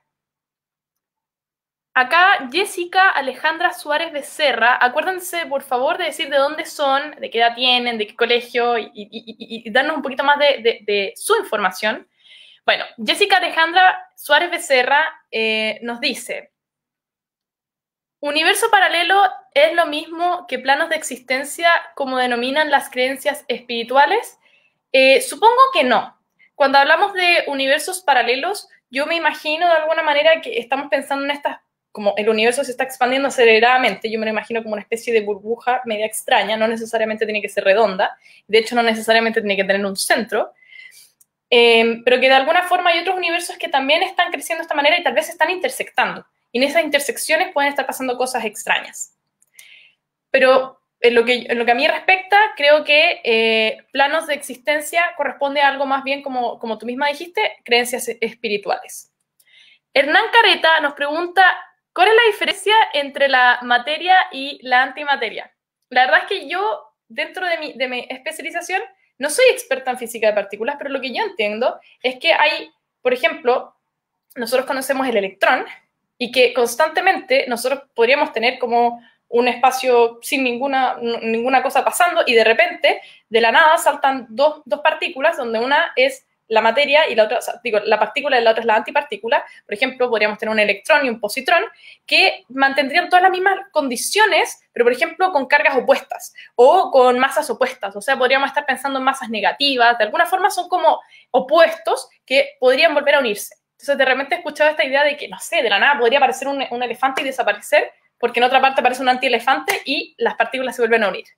Acá, Jessica Alejandra Suárez Becerra, acuérdense, por favor, de decir de dónde son, de qué edad tienen, de qué colegio, y, y, y, y darnos un poquito más de, de, de su información. Bueno, Jessica Alejandra Suárez Becerra eh, nos dice, universo paralelo es lo mismo que planos de existencia como denominan las creencias espirituales. Eh, supongo que no. Cuando hablamos de universos paralelos, yo me imagino de alguna manera que estamos pensando en estas como el universo se está expandiendo aceleradamente, yo me lo imagino como una especie de burbuja media extraña, no necesariamente tiene que ser redonda, de hecho no necesariamente tiene que tener un centro, eh, pero que de alguna forma hay otros universos que también están creciendo de esta manera y tal vez están intersectando, y en esas intersecciones pueden estar pasando cosas extrañas. Pero en lo que, en lo que a mí respecta, creo que eh, planos de existencia corresponde a algo más bien, como, como tú misma dijiste, creencias espirituales. Hernán Careta nos pregunta, ¿cuál es la diferencia entre la materia y la antimateria? La verdad es que yo, dentro de mi, de mi especialización, no soy experta en física de partículas, pero lo que yo entiendo es que hay, por ejemplo, nosotros conocemos el electrón y que constantemente nosotros podríamos tener como un espacio sin ninguna, ninguna cosa pasando y de repente, de la nada, saltan dos, dos partículas donde una es la materia y la otra, o sea, digo, la partícula y la otra es la antipartícula. Por ejemplo, podríamos tener un electrón y un positrón que mantendrían todas las mismas condiciones, pero, por ejemplo, con cargas opuestas o con masas opuestas. O sea, podríamos estar pensando en masas negativas. De alguna forma son como opuestos que podrían volver a unirse. Entonces, de repente he escuchado esta idea de que, no sé, de la nada podría aparecer un, un elefante y desaparecer porque en otra parte aparece un antielefante y las partículas se vuelven a unir.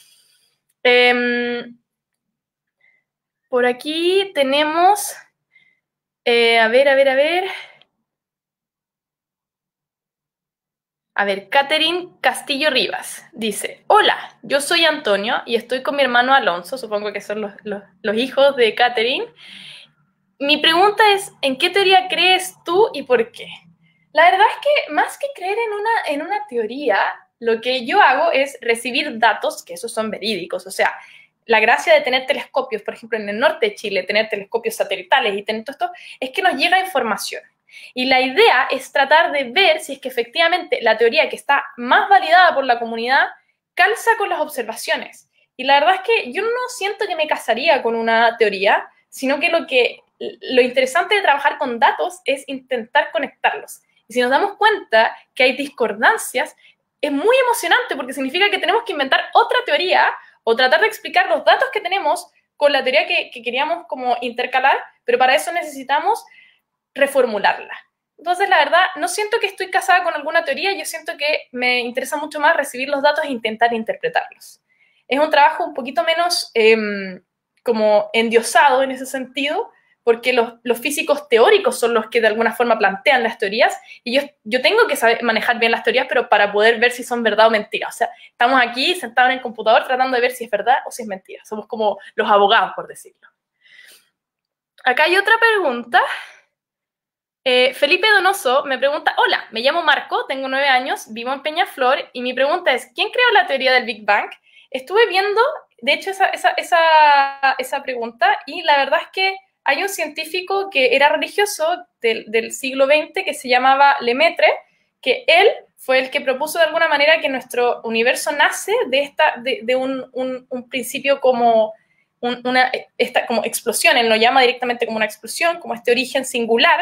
Eh, Por aquí tenemos, eh, a ver, a ver, a ver. A ver, Catherine Castillo Rivas dice, hola, yo soy Antonio y estoy con mi hermano Alonso, supongo que son los, los, los hijos de Catherine. Mi pregunta es, ¿en qué teoría crees tú y por qué? La verdad es que más que creer en una, en una teoría, lo que yo hago es recibir datos, que esos son verídicos, o sea, la gracia de tener telescopios, por ejemplo, en el norte de Chile, tener telescopios satelitales y tener todo esto, es que nos llega información. Y la idea es tratar de ver si es que efectivamente la teoría que está más validada por la comunidad calza con las observaciones. Y la verdad es que yo no siento que me casaría con una teoría, sino que lo, que lo interesante de trabajar con datos es intentar conectarlos. Y si nos damos cuenta que hay discordancias, es muy emocionante porque significa que tenemos que inventar otra teoría o tratar de explicar los datos que tenemos con la teoría que, que queríamos como intercalar, pero para eso necesitamos reformularla. Entonces, la verdad, no siento que estoy casada con alguna teoría, yo siento que me interesa mucho más recibir los datos e intentar interpretarlos. Es un trabajo un poquito menos eh, como endiosado en ese sentido, porque los, los físicos teóricos son los que de alguna forma plantean las teorías, y yo, yo tengo que saber manejar bien las teorías, pero para poder ver si son verdad o mentira. O sea, estamos aquí sentados en el computador tratando de ver si es verdad o si es mentira. Somos como los abogados, por decirlo. Acá hay otra pregunta. Eh, Felipe Donoso me pregunta, hola, me llamo Marco, tengo nueve años, vivo en Peñaflor, y mi pregunta es, ¿quién creó la teoría del Big Bang? Estuve viendo, de hecho, esa, esa, esa, esa pregunta, y la verdad es que hay un científico que era religioso del, del siglo veinte que se llamaba Lemaitre, que él fue el que propuso de alguna manera que nuestro universo nace de, esta, de, de un, un, un principio como, un, una esta, como explosión. Él lo llama directamente como una explosión, como este origen singular,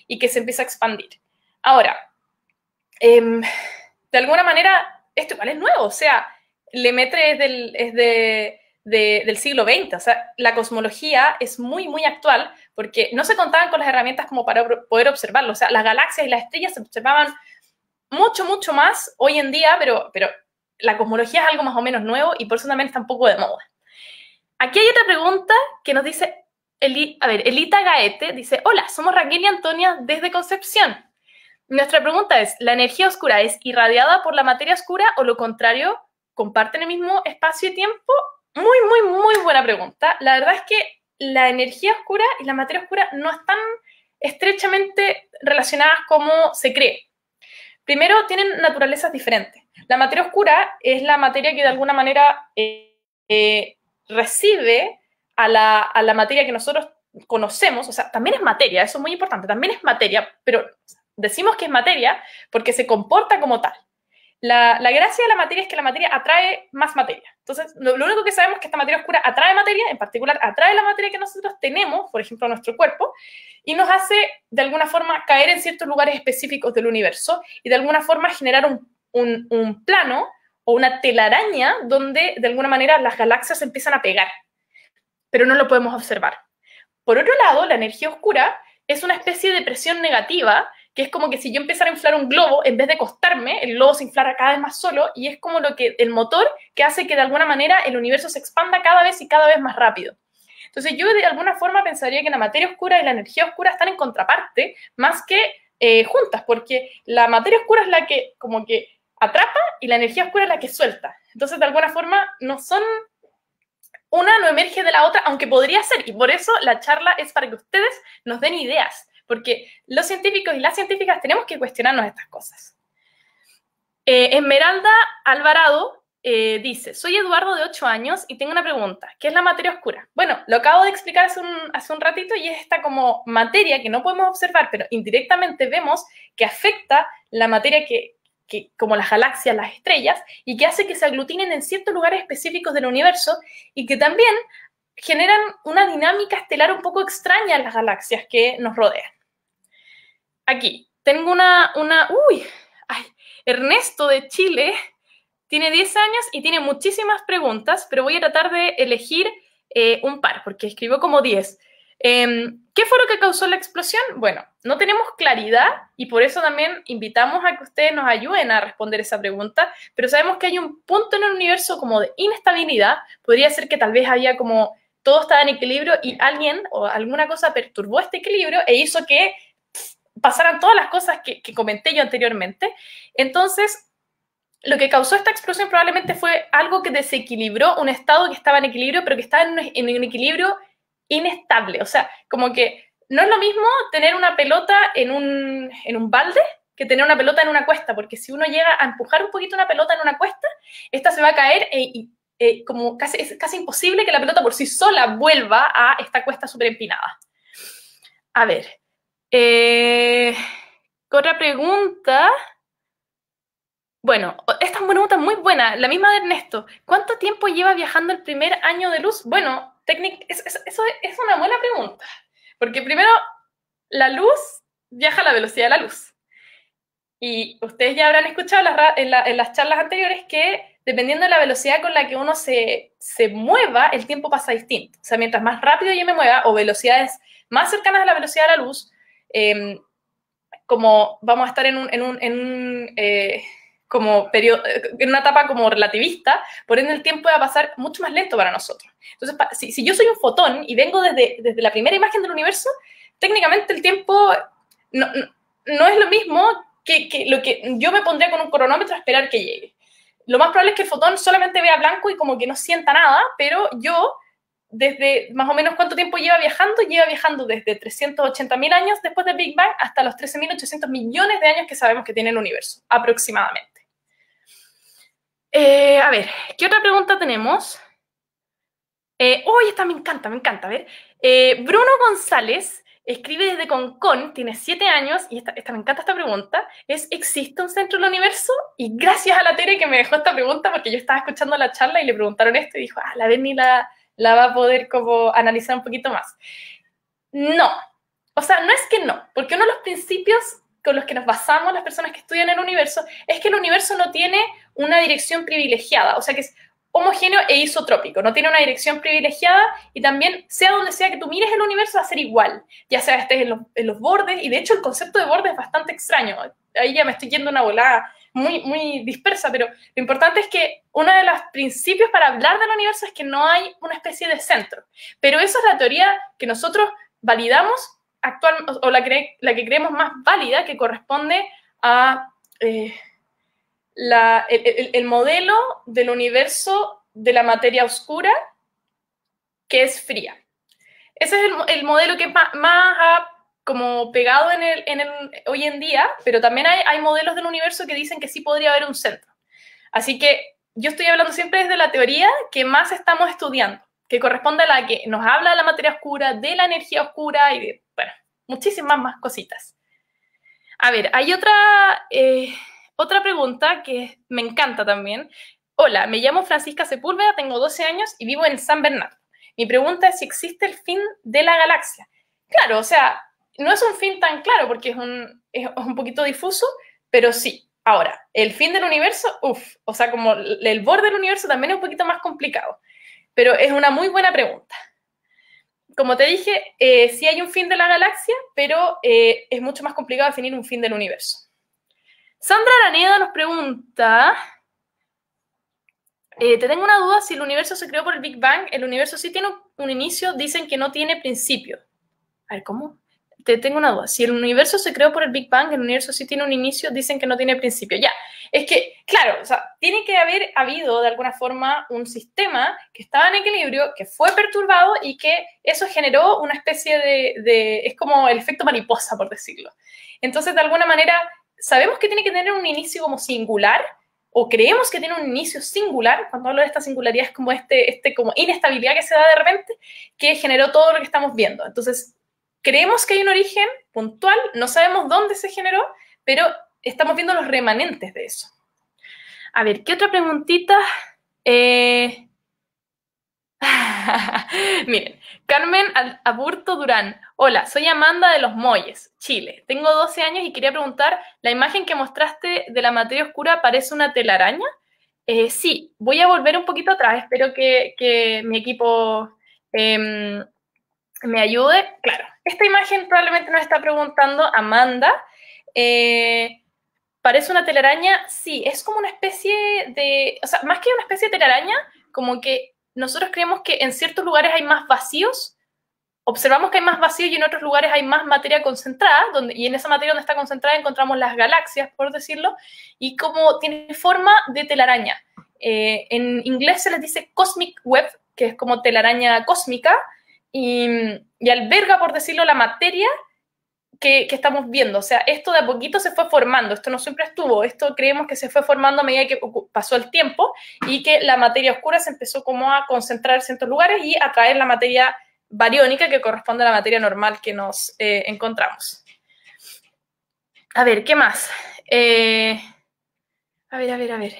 y que se empieza a expandir. Ahora, eh, de alguna manera, esto igual es nuevo, o sea, Lemaitre es del, es de, de, del siglo veinte, o sea, la cosmología es muy, muy actual, porque no se contaban con las herramientas como para poder observarlo, o sea, las galaxias y las estrellas se observaban mucho, mucho más hoy en día, pero, pero la cosmología es algo más o menos nuevo y por eso también está un poco de moda. Aquí hay otra pregunta que nos dice, Eli, a ver, Elita Gaete dice, hola, somos Raquel y Antonia desde Concepción. Nuestra pregunta es, ¿la energía oscura es irradiada por la materia oscura o lo contrario, comparten el mismo espacio y tiempo? Muy, muy, muy buena pregunta. La verdad es que la energía oscura y la materia oscura no están estrechamente relacionadas como se cree. Primero, tienen naturalezas diferentes. La materia oscura es la materia que de alguna manera eh, eh, recibe a la, a la materia que nosotros conocemos, o sea, también es materia, eso es muy importante, también es materia, pero decimos que es materia porque se comporta como tal. La, la gracia de la materia es que la materia atrae más materia. Entonces, lo, lo único que sabemos es que esta materia oscura atrae materia, en particular atrae la materia que nosotros tenemos, por ejemplo, nuestro cuerpo, y nos hace, de alguna forma, caer en ciertos lugares específicos del universo y, de alguna forma, generar un, un, un plano o una telaraña donde, de alguna manera, las galaxias se empiezan a pegar, pero no lo podemos observar. Por otro lado, la energía oscura es una especie de presión negativa, que es como que si yo empezara a inflar un globo, en vez de costarme, el globo se inflara cada vez más solo y es como lo que, el motor que hace que de alguna manera el universo se expanda cada vez y cada vez más rápido. Entonces yo de alguna forma pensaría que la materia oscura y la energía oscura están en contraparte más que eh, juntas, porque la materia oscura es la que como que atrapa y la energía oscura es la que suelta. Entonces de alguna forma no son... Una no emerge de la otra, aunque podría ser, y por eso la charla es para que ustedes nos den ideas, porque los científicos y las científicas tenemos que cuestionarnos estas cosas. Eh, Esmeralda Alvarado eh, dice, soy Eduardo de ocho años y tengo una pregunta, ¿qué es la materia oscura? Bueno, lo acabo de explicar hace un, hace un ratito y es esta como materia que no podemos observar, pero indirectamente vemos que afecta la materia que, que, como las galaxias, las estrellas, y que hace que se aglutinen en ciertos lugares específicos del universo y que también generan una dinámica estelar un poco extraña en las galaxias que nos rodean. Aquí, tengo una... una uy, ay, Ernesto de Chile tiene diez años y tiene muchísimas preguntas, pero voy a tratar de elegir eh, un par, porque escribió como diez. Eh, ¿Qué fue lo que causó la explosión? Bueno, no tenemos claridad y por eso también invitamos a que ustedes nos ayuden a responder esa pregunta, pero sabemos que hay un punto en el universo como de inestabilidad. Podría ser que tal vez había como todo estaba en equilibrio y alguien o alguna cosa perturbó este equilibrio e hizo que pasaran todas las cosas que, que comenté yo anteriormente. Entonces, lo que causó esta explosión probablemente fue algo que desequilibró un estado que estaba en equilibrio, pero que estaba en un, en un equilibrio inestable. O sea, como que no es lo mismo tener una pelota en un, en un balde que tener una pelota en una cuesta, porque si uno llega a empujar un poquito una pelota en una cuesta, esta se va a caer e, y eh, como casi, es casi imposible que la pelota por sí sola vuelva a esta cuesta súper empinada. A ver, eh, otra pregunta. Bueno, esta es una pregunta muy buena, la misma de Ernesto. ¿Cuánto tiempo lleva viajando el primer año de luz? Bueno, técnic- es, es, eso es una buena pregunta, porque primero, la luz viaja a la velocidad de la luz. Y ustedes ya habrán escuchado en las, en la, en las charlas anteriores que dependiendo de la velocidad con la que uno se, se mueva, el tiempo pasa distinto. O sea, mientras más rápido yo me mueva o velocidades más cercanas a la velocidad de la luz, eh, como vamos a estar en un... En un, en un eh, como periodo, en una etapa como relativista, por ende el tiempo va a pasar mucho más lento para nosotros. Entonces, si, si yo soy un fotón y vengo desde, desde la primera imagen del universo, técnicamente el tiempo no, no, no es lo mismo que, que lo que yo me pondría con un cronómetro a esperar que llegue. Lo más probable es que el fotón solamente vea blanco y como que no sienta nada, pero yo, desde más o menos cuánto tiempo lleva viajando, lleva viajando desde trescientos ochenta mil años después del Big Bang hasta los trece mil ochocientos millones de años que sabemos que tiene el universo, aproximadamente. Eh, a ver, ¿qué otra pregunta tenemos? Eh, oh, esta me encanta, me encanta. A ver, eh, Bruno González escribe desde Concón, tiene siete años, y esta, esta me encanta esta pregunta, es, ¿existe un centro del universo? Y gracias a la Tere que me dejó esta pregunta, porque yo estaba escuchando la charla y le preguntaron esto, y dijo, ah, la Berni la, la va a poder como analizar un poquito más. No, O sea, no es que no, porque uno de los principios con los que nos basamos las personas que estudian el universo es que el universo no tiene una dirección privilegiada, o sea que es homogéneo e isotrópico, no tiene una dirección privilegiada y también, sea donde sea que tú mires el universo, va a ser igual, ya sea estés en los, en los bordes, y de hecho el concepto de borde es bastante extraño, ahí ya me estoy yendo una volada muy, muy dispersa, pero lo importante es que uno de los principios para hablar del universo es que no hay una especie de centro, pero eso es la teoría que nosotros validamos actual, o la, cre la que creemos más válida, que corresponde a eh, la, el, el, el modelo del universo de la materia oscura, que es fría. Ese es el, el modelo que más, más ha como pegado en el, en el, hoy en día, pero también hay, hay modelos del universo que dicen que sí podría haber un centro. Así que yo estoy hablando siempre desde la teoría que más estamos estudiando, que corresponde a la que nos habla de la materia oscura, de la energía oscura y de, bueno, muchísimas más cositas. A ver, hay otra, eh, otra pregunta que me encanta también. Hola, me llamo Francisca Sepúlveda, tengo doce años y vivo en San Bernardo. Mi pregunta es si existe el fin de la galaxia. Claro, o sea, no es un fin tan claro porque es un, es un poquito difuso, pero sí. Ahora, el fin del universo, uff, o sea, como el borde del universo también es un poquito más complicado, pero es una muy buena pregunta. Como te dije, eh, sí hay un fin de la galaxia, pero eh, es mucho más complicado definir un fin del universo. Sandra Araneda nos pregunta, eh, te tengo una duda, si el universo se creó por el Big Bang, el universo sí tiene un inicio, dicen que no tiene principio. A ver, ¿cómo? Te tengo una duda. Si el universo se creó por el Big Bang, el universo sí tiene un inicio, dicen que no tiene principio. Ya, es que, claro, o sea, tiene que haber habido de alguna forma un sistema que estaba en equilibrio, que fue perturbado y que eso generó una especie de, de es como el efecto mariposa, por decirlo. Entonces, de alguna manera, sabemos que tiene que tener un inicio como singular, o creemos que tiene un inicio singular, cuando hablo de esta singularidad es como este, este como inestabilidad que se da de repente, que generó todo lo que estamos viendo. Entonces, creemos que hay un origen puntual, no sabemos dónde se generó, pero estamos viendo los remanentes de eso. A ver, ¿qué otra preguntita? Eh... Miren, Carmen Aburto Durán. Hola, soy Amanda de Los Molles, Chile. Tengo doce años y quería preguntar, ¿la imagen que mostraste de la materia oscura parece una telaraña? Eh, sí, voy a volver un poquito atrás. Espero que, que mi equipo eh, me ayude. Claro, esta imagen probablemente nos está preguntando Amanda. Eh, ¿Parece una telaraña? Sí, es como una especie de... O sea, más que una especie de telaraña, como que nosotros creemos que en ciertos lugares hay más vacíos, observamos que hay más vacíos y en otros lugares hay más materia concentrada, donde, y en esa materia donde está concentrada encontramos las galaxias, por decirlo, y como tiene forma de telaraña. Eh, en inglés se les dice cosmic web, que es como telaraña cósmica, y, y alberga, por decirlo, la materia que, que estamos viendo. O sea, esto de a poquito se fue formando, esto no siempre estuvo, esto creemos que se fue formando a medida que pasó el tiempo y que la materia oscura se empezó como a concentrar en ciertos lugares y a traer la materia bariónica que corresponde a la materia normal que nos eh, encontramos. A ver, ¿qué más? Eh, a ver, a ver, a ver.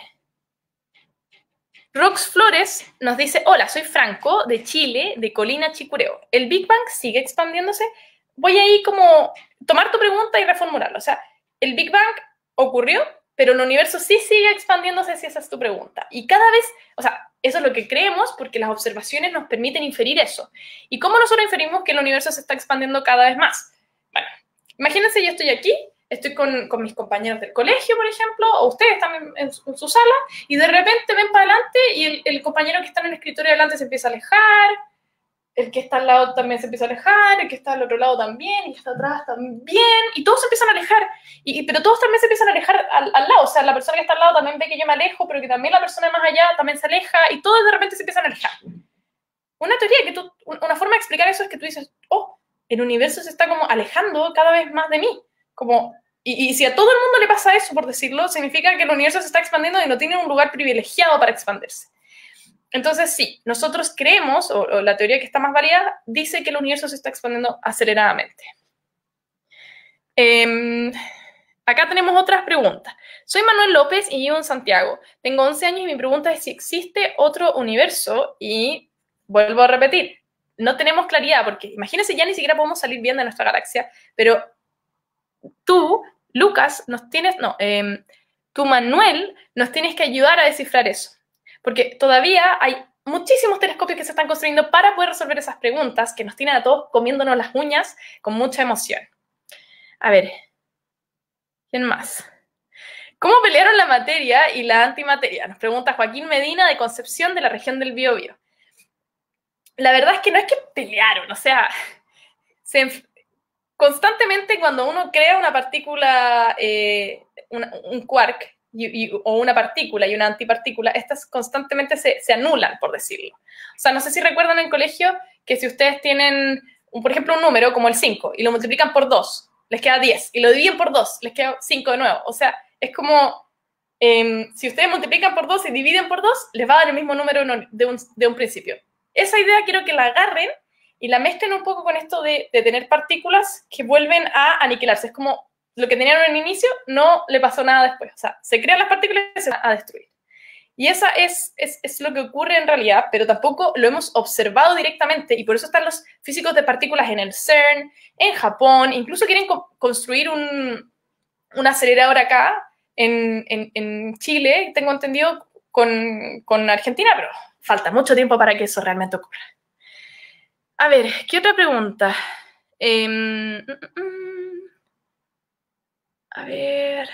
Rox Flores nos dice, hola, soy Franco, de Chile, de Colina Chicureo. ¿El Big Bang sigue expandiéndose? Voy a ir como tomar tu pregunta y reformularla. O sea, el Big Bang ocurrió, pero el universo sí sigue expandiéndose, si esa es tu pregunta. Y cada vez, o sea, eso es lo que creemos porque las observaciones nos permiten inferir eso. ¿Y cómo nosotros inferimos que el universo se está expandiendo cada vez más? Bueno, imagínense, yo estoy aquí, estoy con, con mis compañeros del colegio, por ejemplo, o ustedes están en, en, su, en su sala, y de repente ven para adelante y el, el compañero que está en el escritorio de adelante se empieza a alejar, el que está al lado también se empieza a alejar, el que está al otro lado también, y el que está atrás también, y todos se empiezan a alejar, y, pero todos también se empiezan a alejar al, al lado, o sea, la persona que está al lado también ve que yo me alejo, pero que también la persona más allá también se aleja, y todos de repente se empiezan a alejar. Una teoría que tú, una forma de explicar eso es que tú dices, oh, el universo se está como alejando cada vez más de mí, como, y, y si a todo el mundo le pasa eso, por decirlo, significa que el universo se está expandiendo y no tiene un lugar privilegiado para expandirse. Entonces, sí, nosotros creemos, o, o la teoría que está más variada, dice que el universo se está expandiendo aceleradamente. Eh, acá tenemos otras preguntas. Soy Manuel López y vivo en Santiago. Tengo once años y mi pregunta es si existe otro universo y vuelvo a repetir, no tenemos claridad, porque imagínense, ya ni siquiera podemos salir bien de nuestra galaxia, pero tú, Lucas, nos tienes, no, eh, tú, Manuel, nos tienes que ayudar a descifrar eso, porque todavía hay muchísimos telescopios que se están construyendo para poder resolver esas preguntas que nos tienen a todos comiéndonos las uñas con mucha emoción. A ver, ¿quién más? ¿Cómo pelearon la materia y la antimateria? Nos pregunta Joaquín Medina de Concepción, de la región del Biobío. La verdad es que no es que pelearon, o sea, se, constantemente cuando uno crea una partícula, eh, una, un quark y, y, o una partícula y una antipartícula, estas constantemente se, se anulan, por decirlo. O sea, no sé si recuerdan en el colegio que si ustedes tienen, un, por ejemplo, un número como el cinco y lo multiplican por dos, les queda diez, y lo dividen por dos, les queda cinco de nuevo. O sea, es como, eh, si ustedes multiplican por dos y dividen por dos, les va a dar el mismo número de un, de un principio. Esa idea quiero que la agarren y la mezclen un poco con esto de, de tener partículas que vuelven a aniquilarse. Es como lo que tenían en el inicio, no le pasó nada después. O sea, se crean las partículas y se van a destruir. Y esa es, es, es lo que ocurre en realidad, pero tampoco lo hemos observado directamente, y por eso están los físicos de partículas en el CERN, en Japón, incluso quieren co construir un, un acelerador acá, en, en, en Chile, tengo entendido, con, con Argentina, pero falta mucho tiempo para que eso realmente ocurra. A ver, ¿qué otra pregunta? Eh, mm, mm, a ver...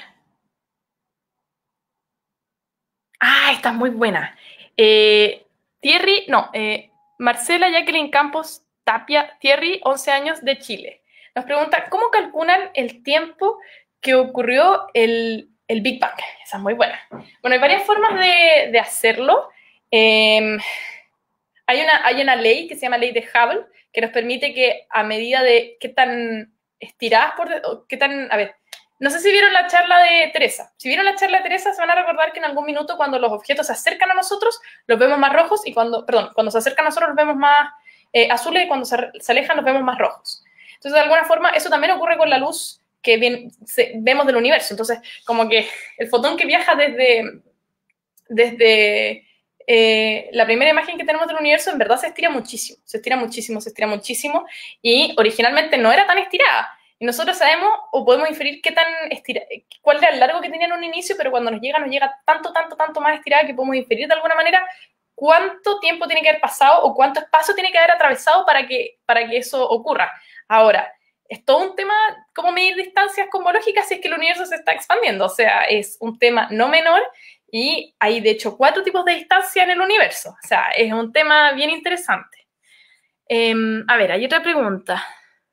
Ah, esta es muy buena. Eh, Thierry, no, eh, Marcela Jacqueline Campos Tapia, Thierry, once años, de Chile. Nos pregunta, ¿cómo calculan el tiempo que ocurrió el, el Big Bang? Esa es muy buena. Bueno, hay varias formas de, de hacerlo. Eh, hay, una, hay una ley que se llama ley de Hubble, que nos permite que a medida de qué tan estiradas, por, qué tan, a ver, no sé si vieron la charla de Teresa. Si vieron la charla de Teresa, se van a recordar que en algún minuto cuando los objetos se acercan a nosotros, los vemos más rojos, y cuando, perdón, cuando se acercan a nosotros los vemos más eh, azules, y cuando se, se alejan los vemos más rojos. Entonces, de alguna forma, eso también ocurre con la luz que bien, se, vemos del universo. Entonces, como que el fotón que viaja desde, desde eh, la primera imagen que tenemos del universo, en verdad se estira muchísimo, se estira muchísimo, se estira muchísimo, y originalmente no era tan estirada. Y nosotros sabemos o podemos inferir qué tan estira, cuál era el largo que tenía en un inicio, pero cuando nos llega, nos llega tanto, tanto, tanto más estirada que podemos inferir de alguna manera cuánto tiempo tiene que haber pasado o cuánto espacio tiene que haber atravesado para que, para que eso ocurra. Ahora, es todo un tema cómo medir distancias cosmológicas si es que el universo se está expandiendo. O sea, es un tema no menor, y hay, de hecho, cuatro tipos de distancia en el universo. O sea, es un tema bien interesante. Eh, a ver, hay otra pregunta.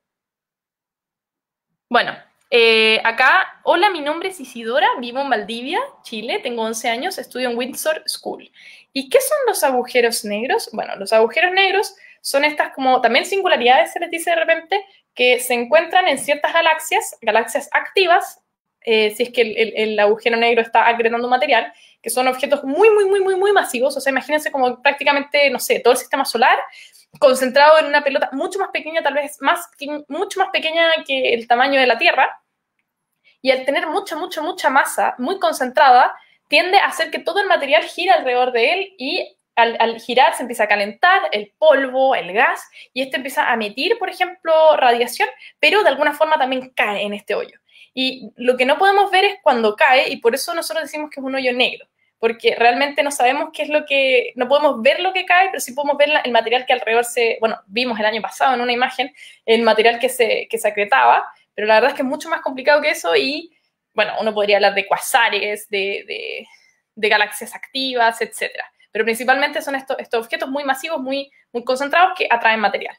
Bueno, eh, acá, hola, mi nombre es Isidora, vivo en Valdivia, Chile, tengo once años, estudio en Windsor School. ¿Y qué son los agujeros negros? Bueno, los agujeros negros son estas como también singularidades, se les dice de repente, que se encuentran en ciertas galaxias, galaxias activas, eh, si es que el, el, el agujero negro está agregando material, que son objetos muy, muy, muy, muy, muy masivos. O sea, imagínense como prácticamente, no sé, todo el sistema solar concentrado en una pelota mucho más pequeña, tal vez más, mucho más pequeña que el tamaño de la Tierra, y al tener mucha, mucha, mucha masa muy concentrada, tiende a hacer que todo el material gire alrededor de él, y al, al girar se empieza a calentar el polvo, el gas, y este empieza a emitir, por ejemplo, radiación, pero de alguna forma también cae en este hoyo. Y lo que no podemos ver es cuando cae, y por eso nosotros decimos que es un hoyo negro, porque realmente no sabemos qué es lo que, no podemos ver lo que cae, pero sí podemos ver la, el material que alrededor se, bueno, vimos el año pasado en una imagen, el material que se, que se acretaba, pero la verdad es que es mucho más complicado que eso, y bueno, uno podría hablar de cuasares, de, de, de galaxias activas, etcétera. Pero principalmente son estos, estos objetos muy masivos, muy, muy concentrados, que atraen material.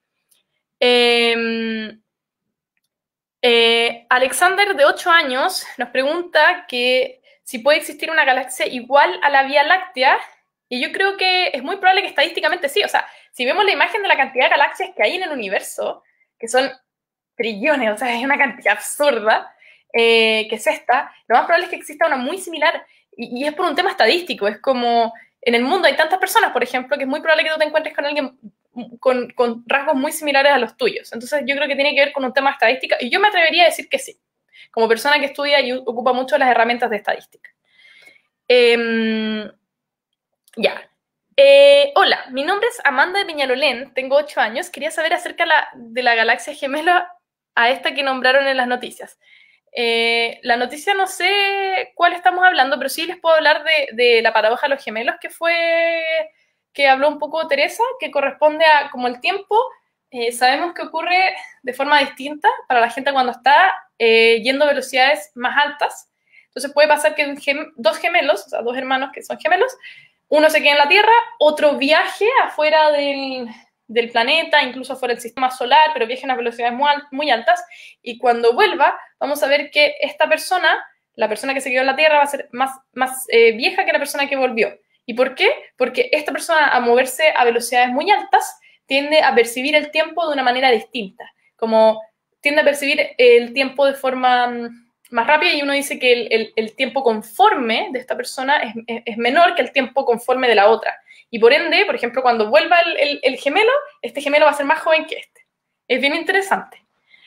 Eh, eh, Alexander, de ocho años, nos pregunta que si puede existir una galaxia igual a la Vía Láctea, y yo creo que es muy probable que estadísticamente sí. O sea, si vemos la imagen de la cantidad de galaxias que hay en el universo, que son trillones, o sea, es una cantidad absurda, eh, que es esta, lo más probable es que exista una muy similar, y, y es por un tema estadístico. Es como, en el mundo hay tantas personas, por ejemplo, que es muy probable que tú te encuentres con alguien con, con rasgos muy similares a los tuyos. Entonces yo creo que tiene que ver con un tema de estadística, y yo me atrevería a decir que sí, como persona que estudia y ocupa mucho las herramientas de estadística. Eh, ya. Eh, hola, mi nombre es Amanda de Peñalolén, tengo ocho años. Quería saber acerca la, de la galaxia gemela a esta que nombraron en las noticias. Eh, la noticia no sé cuál estamos hablando, pero sí les puedo hablar de, de la paradoja de los gemelos, que fue, que habló un poco Teresa, que corresponde a como el tiempo. Eh, sabemos que ocurre de forma distinta para la gente cuando está eh, yendo a velocidades más altas. Entonces puede pasar que gem dos gemelos, o sea, dos hermanos que son gemelos, uno se queda en la Tierra, otro viaje afuera del, del planeta, incluso afuera del sistema solar, pero viaje a velocidades muy, muy altas, y cuando vuelva, vamos a ver que esta persona, la persona que se quedó en la Tierra, va a ser más, más eh, vieja que la persona que volvió. ¿Y por qué? Porque esta persona, a moverse a velocidades muy altas, tiende a percibir el tiempo de una manera distinta, como tiende a percibir el tiempo de forma más rápida, y uno dice que el, el, el tiempo conforme de esta persona es, es, es, menor que el tiempo conforme de la otra. Y por ende, por ejemplo, cuando vuelva el, el, el gemelo, este gemelo va a ser más joven que este. Es bien interesante.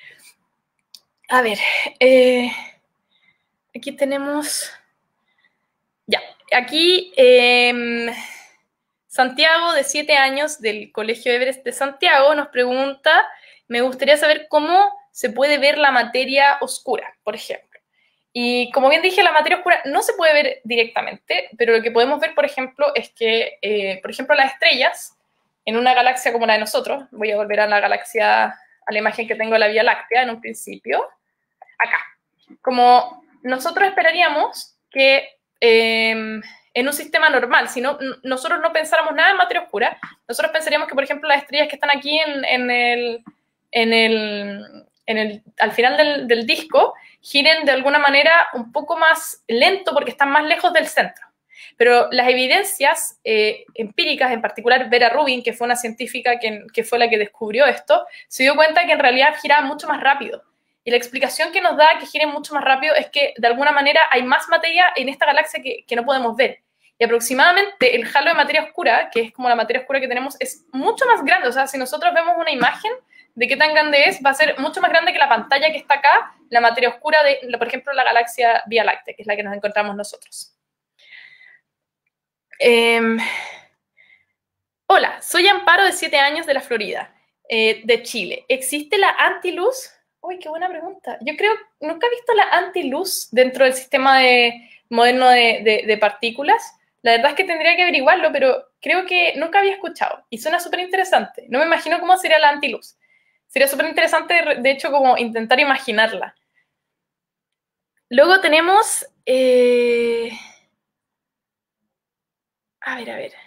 A ver, eh, aquí tenemos... Ya, aquí eh, Santiago, de siete años, del Colegio Everest de Santiago, nos pregunta, me gustaría saber cómo se puede ver la materia oscura, por ejemplo. Y como bien dije, la materia oscura no se puede ver directamente, pero lo que podemos ver, por ejemplo, es que, eh, por ejemplo, las estrellas, en una galaxia como la de nosotros, voy a volver a la galaxia, a la imagen que tengo de la Vía Láctea en un principio, acá. Como nosotros esperaríamos que eh, en un sistema normal, si no, nosotros no pensáramos nada en materia oscura, nosotros pensaríamos que, por ejemplo, las estrellas que están aquí en, en el... En el En el, al final del, del disco, giren de alguna manera un poco más lento porque están más lejos del centro. Pero las evidencias eh, empíricas, en particular Vera Rubin, que fue una científica que, que fue la que descubrió esto, se dio cuenta que en realidad giraban mucho más rápido. Y la explicación que nos da que giren mucho más rápido es que de alguna manera hay más materia en esta galaxia que, que no podemos ver. Y aproximadamente el halo de materia oscura, que es como la materia oscura que tenemos, es mucho más grande. O sea, si nosotros vemos una imagen de qué tan grande es, va a ser mucho más grande que la pantalla que está acá, la materia oscura de, por ejemplo, la galaxia Vía Láctea, que es la que nos encontramos nosotros. Eh, hola, soy Amparo, de siete años, de la Florida, eh, de Chile. ¿Existe la antiluz? Uy, qué buena pregunta. Yo creo, nunca he visto la antiluz dentro del sistema de, moderno de, de, de partículas. La verdad es que tendría que averiguarlo, pero creo que nunca había escuchado. Y suena súper interesante. No me imagino cómo sería la antiluz. Sería súper interesante, de hecho, como intentar imaginarla. Luego tenemos... Eh... A ver, a ver.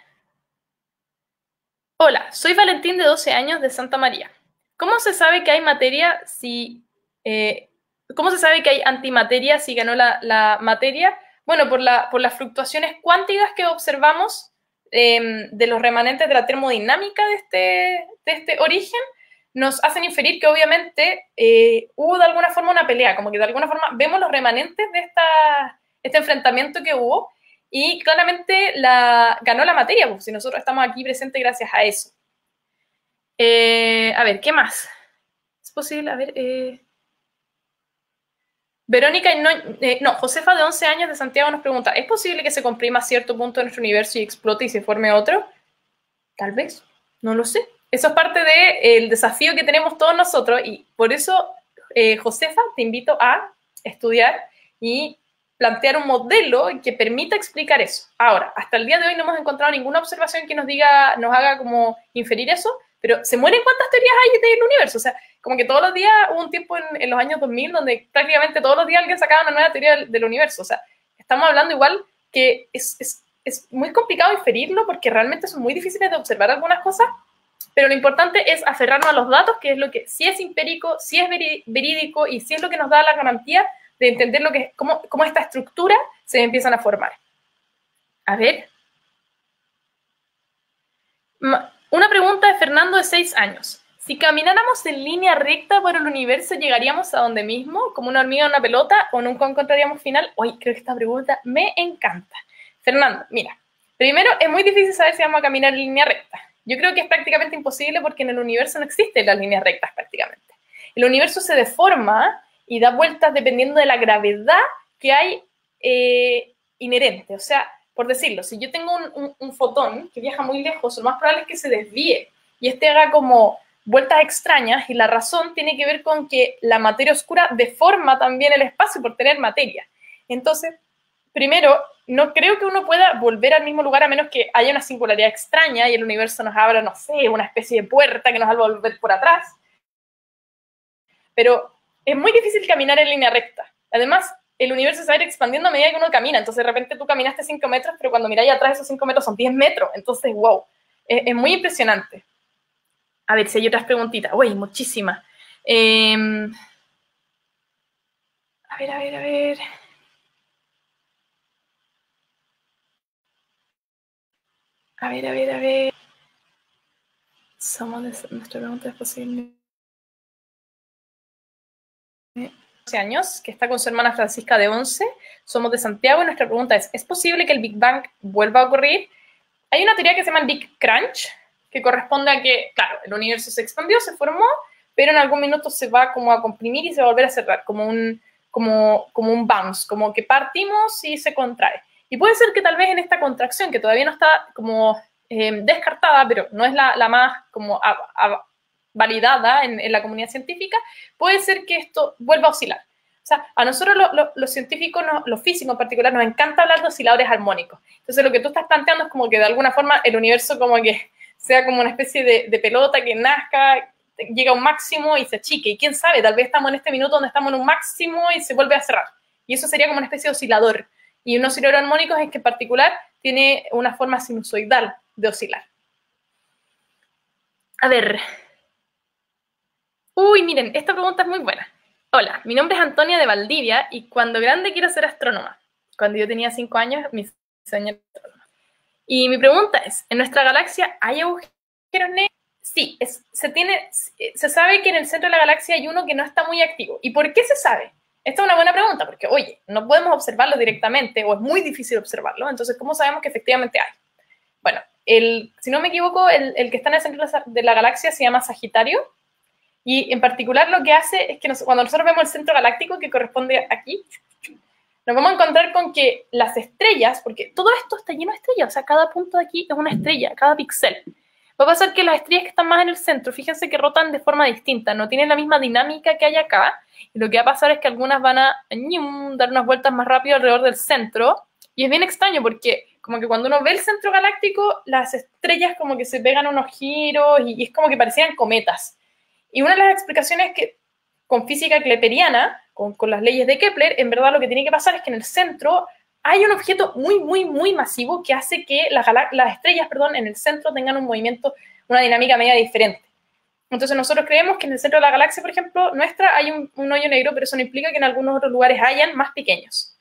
Hola, soy Valentín, de doce años, de Santa María. ¿Cómo se sabe que hay materia si... Eh... ¿Cómo se sabe que hay antimateria si ganó la, la materia? Bueno, por, la, por las fluctuaciones cuánticas que observamos eh, de los remanentes de la termodinámica de este, de este origen, nos hacen inferir que obviamente eh, hubo de alguna forma una pelea, como que de alguna forma vemos los remanentes de esta, este enfrentamiento que hubo, y claramente la, ganó la materia, pues si nosotros estamos aquí presentes gracias a eso. Eh, a ver, ¿qué más? ¿Es posible? A ver... Eh... Verónica, no, eh, no, Josefa, de once años, de Santiago, nos pregunta, ¿es posible que se comprima a cierto punto de nuestro universo y explote y se forme otro? Tal vez, no lo sé. Eso es parte del de, desafío que tenemos todos nosotros, y por eso, eh, Josefa, te invito a estudiar y plantear un modelo que permita explicar eso. Ahora, hasta el día de hoy no hemos encontrado ninguna observación que nos diga, nos haga como inferir eso, pero se mueren cuántas teorías hay del universo. O sea, como que todos los días, hubo un tiempo en, en los años dos mil donde prácticamente todos los días alguien sacaba una nueva teoría del, del universo. O sea, estamos hablando igual que es, es, es muy complicado inferirlo porque realmente son muy difíciles de observar algunas cosas, pero lo importante es aferrarnos a los datos, que es lo que sí es empírico, sí es verídico y sí es lo que nos da la garantía de entender lo que, cómo, cómo esta estructura se empiezan a formar. A ver. Una pregunta de Fernando, de seis años. Si camináramos en línea recta por el universo, ¿llegaríamos a donde mismo, como una hormiga en una pelota, o nunca encontraríamos final? Uy, creo que esta pregunta me encanta. Fernando, mira, primero es muy difícil saber si vamos a caminar en línea recta. Yo creo que es prácticamente imposible porque en el universo no existen las líneas rectas prácticamente. El universo se deforma y da vueltas dependiendo de la gravedad que hay eh, inherente. O sea, por decirlo, si yo tengo un, un, un fotón que viaja muy lejos, lo más probable es que se desvíe y este haga como vueltas extrañas, y la razón tiene que ver con que la materia oscura deforma también el espacio por tener materia. Entonces, primero, no creo que uno pueda volver al mismo lugar a menos que haya una singularidad extraña y el universo nos abra, no sé, una especie de puerta que nos haga volver por atrás. Pero es muy difícil caminar en línea recta. Además, el universo se va a ir expandiendo a medida que uno camina. Entonces, de repente tú caminaste cinco metros, pero cuando miráis atrás esos cinco metros son diez metros. Entonces, wow, es, es muy impresionante. A ver si hay otras preguntitas. Uy, muchísimas. Eh, a ver, a ver, a ver. A ver, a ver, a ver. Somos de... Nuestra pregunta es posible. once años, que está con su hermana Francisca de once. Somos de Santiago y nuestra pregunta es, ¿es posible que el Big Bang vuelva a ocurrir? Hay una teoría que se llama Big Crunch, que corresponde a que, claro, el universo se expandió, se formó, pero en algún minuto se va como a comprimir y se va a volver a cerrar, como un, como, como un bounce, como que partimos y se contrae. Y puede ser que tal vez en esta contracción, que todavía no está como eh, descartada, pero no es la, la más como a, a, validada en, en la comunidad científica, puede ser que esto vuelva a oscilar. O sea, a nosotros lo, lo, los científicos, no, los físicos en particular, nos encanta hablar de osciladores armónicos. Entonces lo que tú estás planteando es como que de alguna forma el universo como que sea como una especie de, de pelota que nazca, llega a un máximo y se achique. Y quién sabe, tal vez estamos en este minuto donde estamos en un máximo y se vuelve a cerrar. Y eso sería como una especie de oscilador. Y un oscilador armónico es que en particular tiene una forma sinusoidal de oscilar. A ver. Uy, miren, esta pregunta es muy buena. Hola, mi nombre es Antonia de Valdivia y cuando grande quiero ser astrónoma. Cuando yo tenía cinco años, mi sueño era astrónoma. Y mi pregunta es, ¿en nuestra galaxia hay agujeros negros? Sí, es, se, tiene, se sabe que en el centro de la galaxia hay uno que no está muy activo. ¿Y por qué se sabe? Esta es una buena pregunta, porque, oye, no podemos observarlo directamente o es muy difícil observarlo. Entonces, ¿cómo sabemos que efectivamente hay? Bueno, el, si no me equivoco, el, el que está en el centro de la galaxia se llama Sagitario. Y en particular lo que hace es que nos, cuando nosotros vemos el centro galáctico, que corresponde aquí, nos vamos a encontrar con que las estrellas, porque todo esto está lleno de estrellas, o sea, cada punto de aquí es una estrella, cada píxel. Va a pasar que las estrellas que están más en el centro, fíjense que rotan de forma distinta, no tienen la misma dinámica que hay acá, y lo que va a pasar es que algunas van a ñum, dar unas vueltas más rápido alrededor del centro, y es bien extraño porque como que cuando uno ve el centro galáctico, las estrellas como que se pegan unos giros y, y es como que parecían cometas. Y una de las explicaciones que con física kepleriana, con, con las leyes de Kepler, en verdad lo que tiene que pasar es que en el centro hay un objeto muy, muy, muy masivo que hace que las, las estrellas, perdón, en el centro tengan un movimiento, una dinámica media diferente. Entonces nosotros creemos que en el centro de la galaxia, por ejemplo, nuestra hay un, un hoyo negro, pero eso no implica que en algunos otros lugares hayan más pequeños.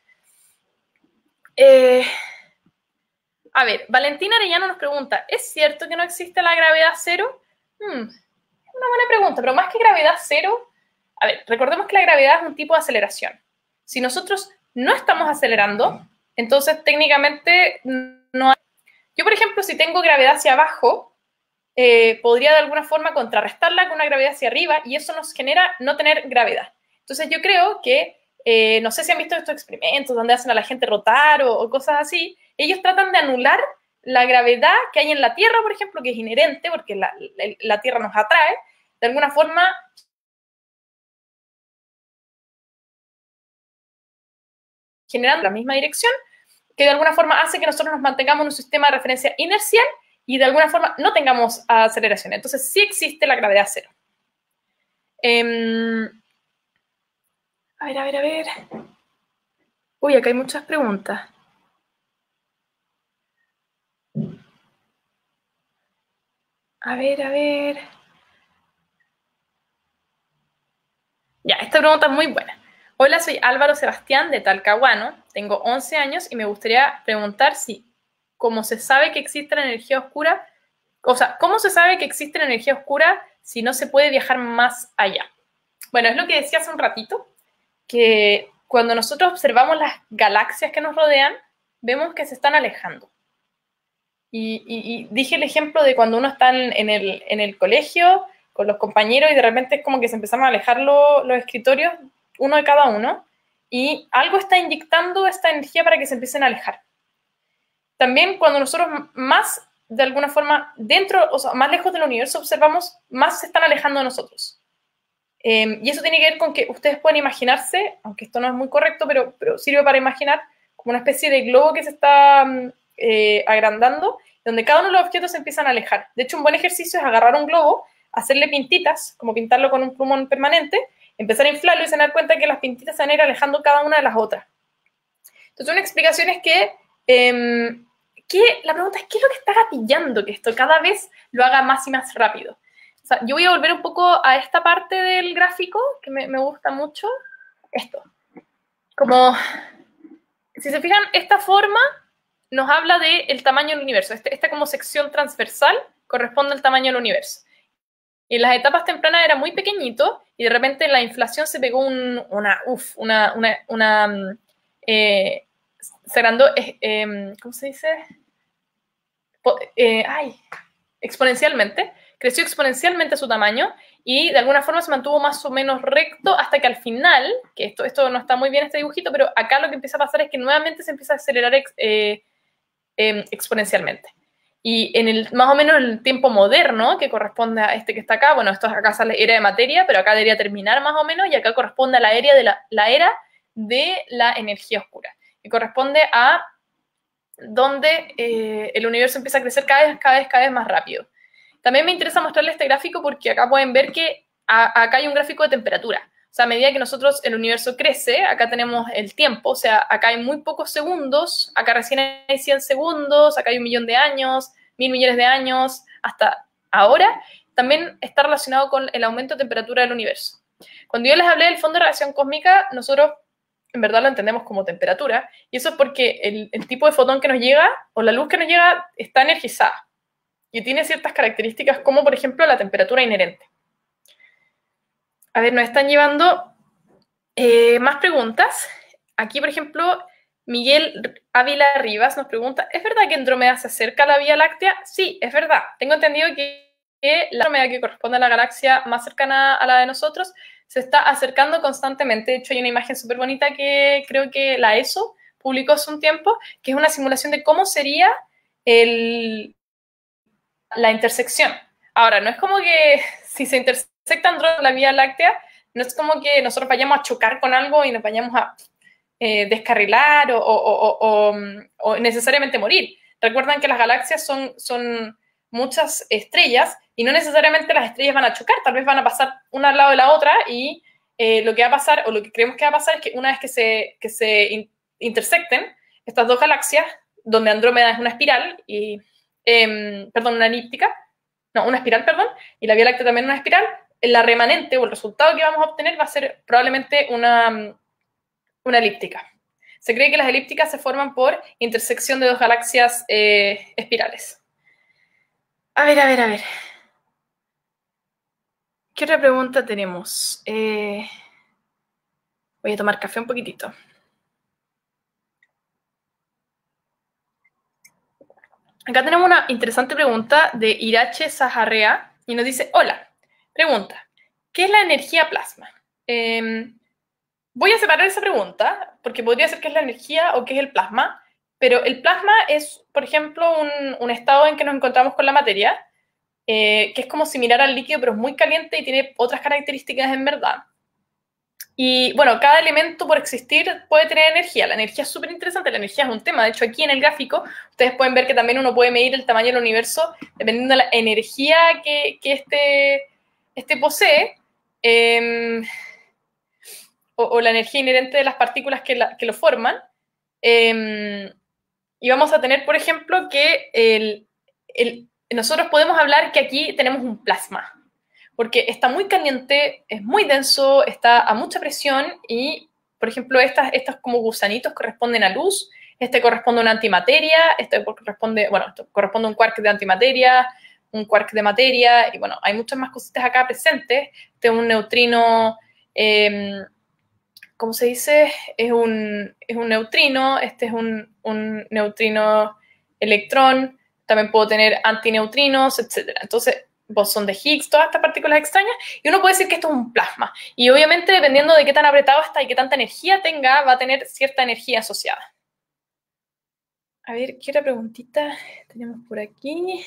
Eh, a ver, Valentina Arellano nos pregunta, ¿es cierto que no existe la gravedad cero? Hmm. Una buena pregunta, pero más que gravedad cero, a ver, recordemos que la gravedad es un tipo de aceleración. Si nosotros no estamos acelerando, entonces técnicamente no hay... Yo, por ejemplo, si tengo gravedad hacia abajo, eh, podría de alguna forma contrarrestarla con una gravedad hacia arriba y eso nos genera no tener gravedad. Entonces yo creo que, eh, no sé si han visto estos experimentos donde hacen a la gente rotar o, o cosas así, ellos tratan de anular la gravedad que hay en la Tierra, por ejemplo, que es inherente porque la, la, la Tierra nos atrae, de alguna forma generando la misma dirección, que de alguna forma hace que nosotros nos mantengamos en un sistema de referencia inercial y de alguna forma no tengamos aceleración. Entonces sí existe la gravedad cero. Eh, a ver, a ver, a ver. Uy, acá hay muchas preguntas. A ver, a ver. Ya, esta pregunta es muy buena. Hola, soy Álvaro Sebastián de Talcahuano, tengo once años y me gustaría preguntar si, ¿cómo se sabe que existe la energía oscura? O sea, ¿cómo se sabe que existe la energía oscura si no se puede viajar más allá? Bueno, es lo que decía hace un ratito, que cuando nosotros observamos las galaxias que nos rodean, vemos que se están alejando. Y, y, y dije el ejemplo de cuando uno está en, en, el, en el colegio con los compañeros y de repente es como que se empezaron a alejar lo, los escritorios, uno de cada uno, y algo está inyectando esta energía para que se empiecen a alejar. también cuando nosotros más, de alguna forma, dentro, o sea, más lejos del universo observamos, más se están alejando de nosotros. Eh, y eso tiene que ver con que ustedes pueden imaginarse, aunque esto no es muy correcto, pero, pero sirve para imaginar como una especie de globo que se está eh, agrandando, donde cada uno de los objetos se empiezan a alejar. De hecho, un buen ejercicio es agarrar un globo, hacerle pintitas, como pintarlo con un plumón permanente, empezar a inflarlo y se dan cuenta que las pintitas se van a ir alejando cada una de las otras. Entonces, una explicación es que, eh, que la pregunta es, ¿qué es lo que está gatillando que esto cada vez lo haga más y más rápido? O sea, yo voy a volver un poco a esta parte del gráfico, que me, me gusta mucho. Esto. Como, si se fijan, esta forma nos habla del tamaño del universo. Este, esta como sección transversal corresponde al tamaño del universo. Y en las etapas tempranas era muy pequeñito y de repente la inflación se pegó un, una, uf, una, una, una eh, se agrandó, eh, eh, ¿cómo se dice? Eh, ay, exponencialmente. Creció exponencialmente su tamaño y de alguna forma se mantuvo más o menos recto hasta que al final, que esto, esto no está muy bien este dibujito, pero acá lo que empieza a pasar es que nuevamente se empieza a acelerar ex, eh, eh, exponencialmente. Y en el, más o menos en el tiempo moderno, que corresponde a este que está acá, bueno, esto acá sale era de materia, pero acá debería terminar más o menos, y acá corresponde a la era de la, la, era de la energía oscura. Y corresponde a donde eh, el universo empieza a crecer cada vez, cada vez, cada vez más rápido. También me interesa mostrarles este gráfico porque acá pueden ver que a, acá hay un gráfico de temperatura. O sea, a medida que nosotros, el universo crece, acá tenemos el tiempo, o sea, acá hay muy pocos segundos, acá recién hay cien segundos, acá hay un millón de años, mil millones de años, hasta ahora, también está relacionado con el aumento de temperatura del universo. Cuando yo les hablé del fondo de radiación cósmica, nosotros en verdad lo entendemos como temperatura, y eso es porque el, el tipo de fotón que nos llega, o la luz que nos llega, está energizada, y tiene ciertas características como, por ejemplo, la temperatura inherente. A ver, nos están llevando eh, más preguntas. Aquí, por ejemplo, Miguel Ávila Rivas nos pregunta, ¿es verdad que Andrómeda se acerca a la Vía Láctea? Sí, es verdad. Tengo entendido que, que la Andrómeda, que corresponde a la galaxia más cercana a la de nosotros, se está acercando constantemente. De hecho, hay una imagen súper bonita que creo que la ESO publicó hace un tiempo, que es una simulación de cómo sería el, la intersección. Ahora, no es como que si se intersectan dentro la Vía Láctea, no es como que nosotros vayamos a chocar con algo y nos vayamos a eh, descarrilar o, o, o, o, o necesariamente morir. Recuerdan que las galaxias son, son muchas estrellas y no necesariamente las estrellas van a chocar, tal vez van a pasar una al lado de la otra y eh, lo que va a pasar, o lo que creemos que va a pasar, es que una vez que se, que se in, intersecten estas dos galaxias, donde Andrómeda es una espiral y Eh, perdón, una elíptica, no, una espiral, perdón, y la Vía Láctea también una espiral, la remanente o el resultado que vamos a obtener va a ser probablemente una, una elíptica. Se cree que las elípticas se forman por intersección de dos galaxias eh, espirales. A ver, a ver, a ver. ¿Qué otra pregunta tenemos? Eh, voy a tomar café un poquitito. Acá tenemos una interesante pregunta de Irache Zaharrea y nos dice, hola, pregunta, ¿qué es la energía plasma? Eh, voy a separar esa pregunta porque podría ser qué es la energía o qué es el plasma, pero el plasma es, por ejemplo, un, un estado en que nos encontramos con la materia, eh, que es como similar al líquido, pero es muy caliente y tiene otras características en verdad. Y bueno, cada elemento por existir puede tener energía. La energía es súper interesante, la energía es un tema. De hecho, aquí en el gráfico, ustedes pueden ver que también uno puede medir el tamaño del universo dependiendo de la energía que, que este, este posee, eh, o, o la energía inherente de las partículas que, la, que lo forman. Eh, y vamos a tener, por ejemplo, que el, el, nosotros podemos hablar que aquí tenemos un plasma, porque está muy caliente, es muy denso, está a mucha presión y, por ejemplo, estas, estos como gusanitos corresponden a luz, este corresponde a una antimateria, este corresponde, bueno, esto corresponde a un quark de antimateria, un quark de materia, y bueno, hay muchas más cositas acá presentes. Este es un neutrino, eh, ¿cómo se dice? Es un, es un neutrino, este es un, un neutrino electrón, también puedo tener antineutrinos, etcétera. Entonces, bosón de Higgs, todas estas partículas extrañas, y uno puede decir que esto es un plasma. Y obviamente, dependiendo de qué tan apretado está y qué tanta energía tenga, va a tener cierta energía asociada. A ver, ¿qué otra preguntita tenemos por aquí?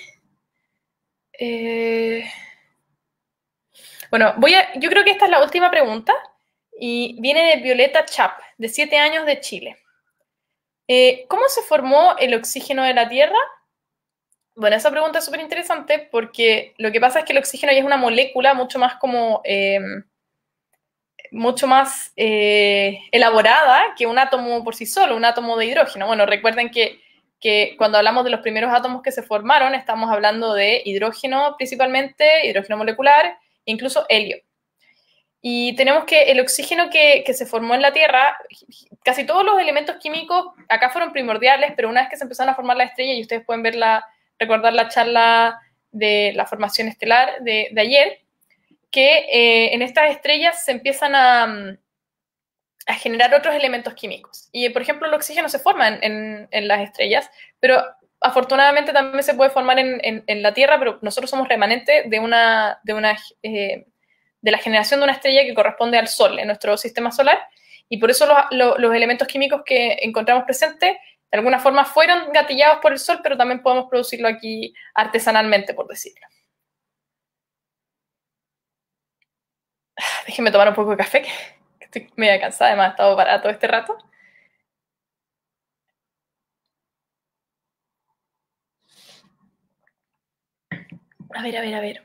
Eh... Bueno, voy a, yo creo que esta es la última pregunta y viene de Violeta Chap, de siete años de Chile. Eh, ¿Cómo se formó el oxígeno de la Tierra? Bueno, esa pregunta es súper interesante porque lo que pasa es que el oxígeno ya es una molécula mucho más como... Eh, mucho más eh, elaborada que un átomo por sí solo, un átomo de hidrógeno. Bueno, recuerden que, que cuando hablamos de los primeros átomos que se formaron, estamos hablando de hidrógeno principalmente, hidrógeno molecular, e incluso helio. Y tenemos que el oxígeno que, que se formó en la Tierra, casi todos los elementos químicos acá fueron primordiales, pero una vez que se empezaron a formar las estrellas, y ustedes pueden ver la, recordar la charla de la formación estelar de, de ayer, que eh, en estas estrellas se empiezan a, a, generar otros elementos químicos. Y, por ejemplo, el oxígeno se forma en, en, en las estrellas, pero afortunadamente también se puede formar en, en, en la Tierra, pero nosotros somos remanente de, una, de, una, eh, de la generación de una estrella que corresponde al Sol, en nuestro sistema solar, y por eso los, los, los elementos químicos que encontramos presentes de alguna forma fueron gatillados por el Sol, pero también podemos producirlo aquí artesanalmente, por decirlo. Déjenme tomar un poco de café, que estoy media cansada, además he estado parada todo este rato. A ver, a ver, a ver.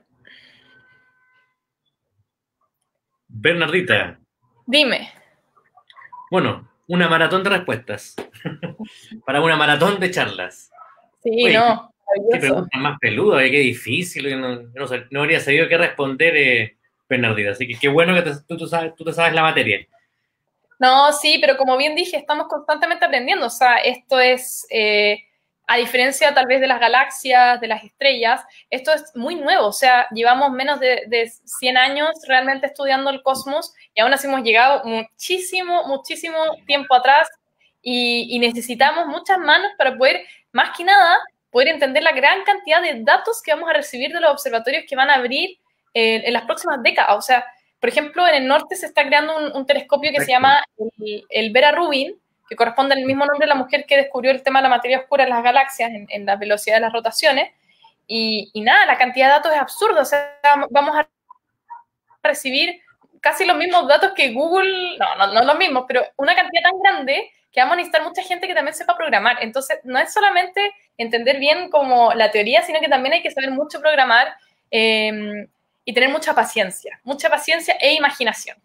Bernardita. Dime. Bueno, una maratón de respuestas. Para una maratón de charlas. Sí, Oye, no. Qué pregunta más peluda, qué difícil. No, no, no habría sabido qué responder, eh, Bernardita. Así que qué bueno que te, tú, tú, sabes, tú te sabes la materia. No, sí, pero como bien dije, estamos constantemente aprendiendo. O sea, esto es, eh, a diferencia tal vez de las galaxias, de las estrellas, esto es muy nuevo. O sea, llevamos menos de, de cien años realmente estudiando el cosmos y aún así hemos llegado muchísimo, muchísimo tiempo atrás y, y necesitamos muchas manos para poder, más que nada, poder entender la gran cantidad de datos que vamos a recibir de los observatorios que van a abrir eh, en las próximas décadas. O sea, por ejemplo, en el norte se está creando un, un telescopio que Exacto. se llama el, el Vera Rubin, que corresponde al mismo nombre de la mujer que descubrió el tema de la materia oscura en las galaxias, en, en la velocidad de las rotaciones. Y, y nada, la cantidad de datos es absurda. O sea, vamos a recibir casi los mismos datos que Google, no, no, no los mismos, pero una cantidad tan grande que vamos a necesitar mucha gente que también sepa programar. Entonces, no es solamente entender bien como la teoría, sino que también hay que saber mucho programar eh, y tener mucha paciencia, mucha paciencia e imaginación.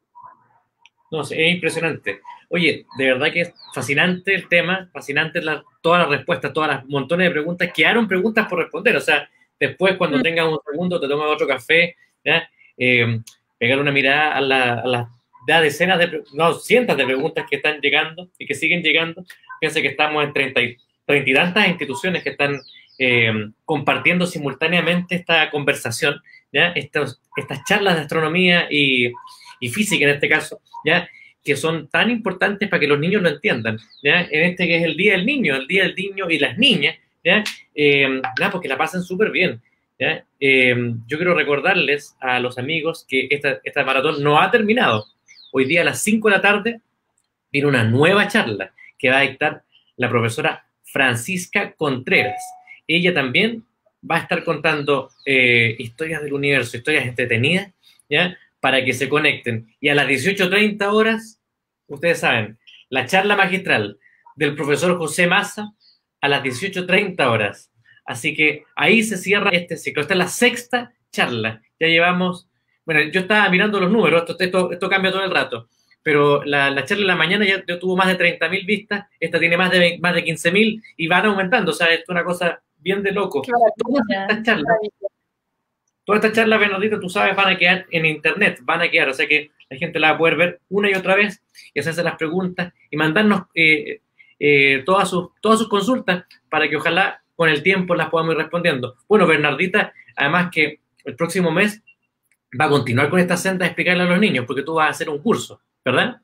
No, es impresionante. Oye, de verdad que es fascinante el tema, fascinante la, todas las respuestas, todas las montones de preguntas. Quedaron preguntas por responder, o sea, después cuando mm. tengas un segundo, te tomas otro café, ¿ya? Eh, pegar una mirada a, la, a las ya decenas de, no, cientos de preguntas que están llegando y que siguen llegando. Fíjense que estamos en treinta y, treinta y tantas instituciones que están eh, compartiendo simultáneamente esta conversación, ¿ya? Estos, estas charlas de astronomía y, y física en este caso, ¿ya? Que son tan importantes para que los niños lo entiendan, ¿ya? En este que es el Día del Niño, el Día del Niño y las niñas, ¿ya? Eh, ¿ya? Porque la pasan súper bien, ¿ya? Eh, yo quiero recordarles a los amigos que esta, esta maratón no ha terminado. Hoy día a las cinco de la tarde viene una nueva charla que va a dictar la profesora Francisca Contreras. Ella también va a estar contando eh, historias del universo, historias entretenidas, ¿ya? Para que se conecten. Y a las dieciocho treinta horas, ustedes saben, la charla magistral del profesor José Massa a las dieciocho treinta horas. Así que ahí se cierra este ciclo. Esta es la sexta charla. Ya llevamos, bueno, yo estaba mirando los números, esto, esto, esto cambia todo el rato, pero la, la charla de la mañana ya, ya tuvo más de treinta mil vistas, esta tiene más de, más de quince mil y van aumentando. O sea, esto es una cosa bien de loco. Todas estas charlas, todas estas charlas, Bernardito, tú sabes, van a quedar en internet, van a quedar, o sea que la gente la va a poder ver una y otra vez y hacerse las preguntas y mandarnos eh, eh, todas, sus, todas sus consultas para que ojalá con el tiempo las podamos ir respondiendo. Bueno, Bernardita, además que el próximo mes va a continuar con esta senda de explicarle a los niños, porque tú vas a hacer un curso, ¿verdad?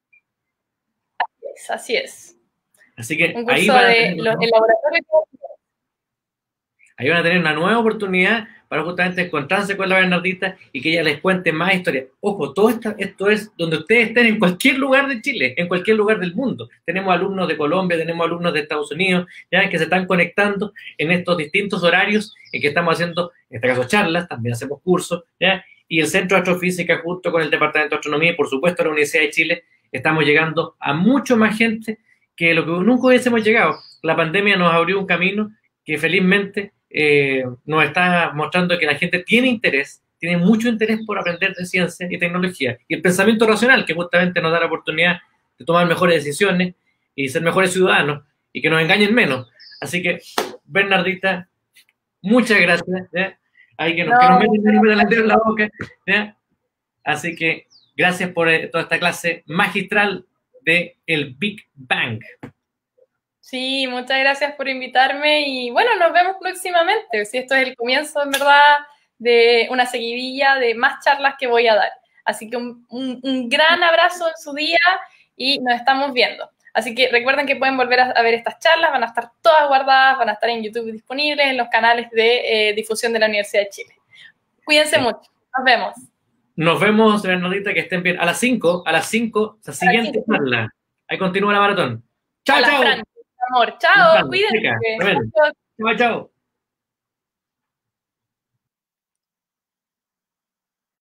Así es, así es. Así que un curso ahí va de los, el laboratorio. Ahí van a tener una nueva oportunidad para justamente encontrarse con la Bernardita y que ella les cuente más historias. Ojo, todo esto, esto es donde ustedes estén en cualquier lugar de Chile, en cualquier lugar del mundo. Tenemos alumnos de Colombia, tenemos alumnos de Estados Unidos, ya que se están conectando en estos distintos horarios en que estamos haciendo, en este caso, charlas, también hacemos cursos, ¿ya? Y el Centro de Astrofísica, junto con el Departamento de Astronomía y, por supuesto, la Universidad de Chile, estamos llegando a mucho más gente que lo que nunca hubiésemos llegado. La pandemia nos abrió un camino que felizmente eh, nos está mostrando que la gente tiene interés, tiene mucho interés por aprender de ciencia y tecnología. Y el pensamiento racional, que justamente nos da la oportunidad de tomar mejores decisiones y ser mejores ciudadanos y que nos engañen menos. Así que, Bernardita, muchas gracias. ¿Ya? Hay que nos, no, que nos meten, no, meten no, en la boca. ¿Ya? Así que, gracias por eh, toda esta clase magistral de el Big Bang. Sí, muchas gracias por invitarme y bueno, nos vemos próximamente. Si esto es el comienzo, en verdad, de una seguidilla de más charlas que voy a dar. Así que un, un, un gran abrazo en su día y nos estamos viendo. Así que recuerden que pueden volver a, a ver estas charlas, van a estar todas guardadas, van a estar en YouTube disponibles, en los canales de eh, difusión de la Universidad de Chile. Cuídense sí. mucho, nos vemos. Nos vemos, Bernardita, que estén bien. A las cinco, a las cinco, la siguiente charla. Ahí continúa la maratón. Chao, chao. Amor, chao, cuídense. Chao, chao.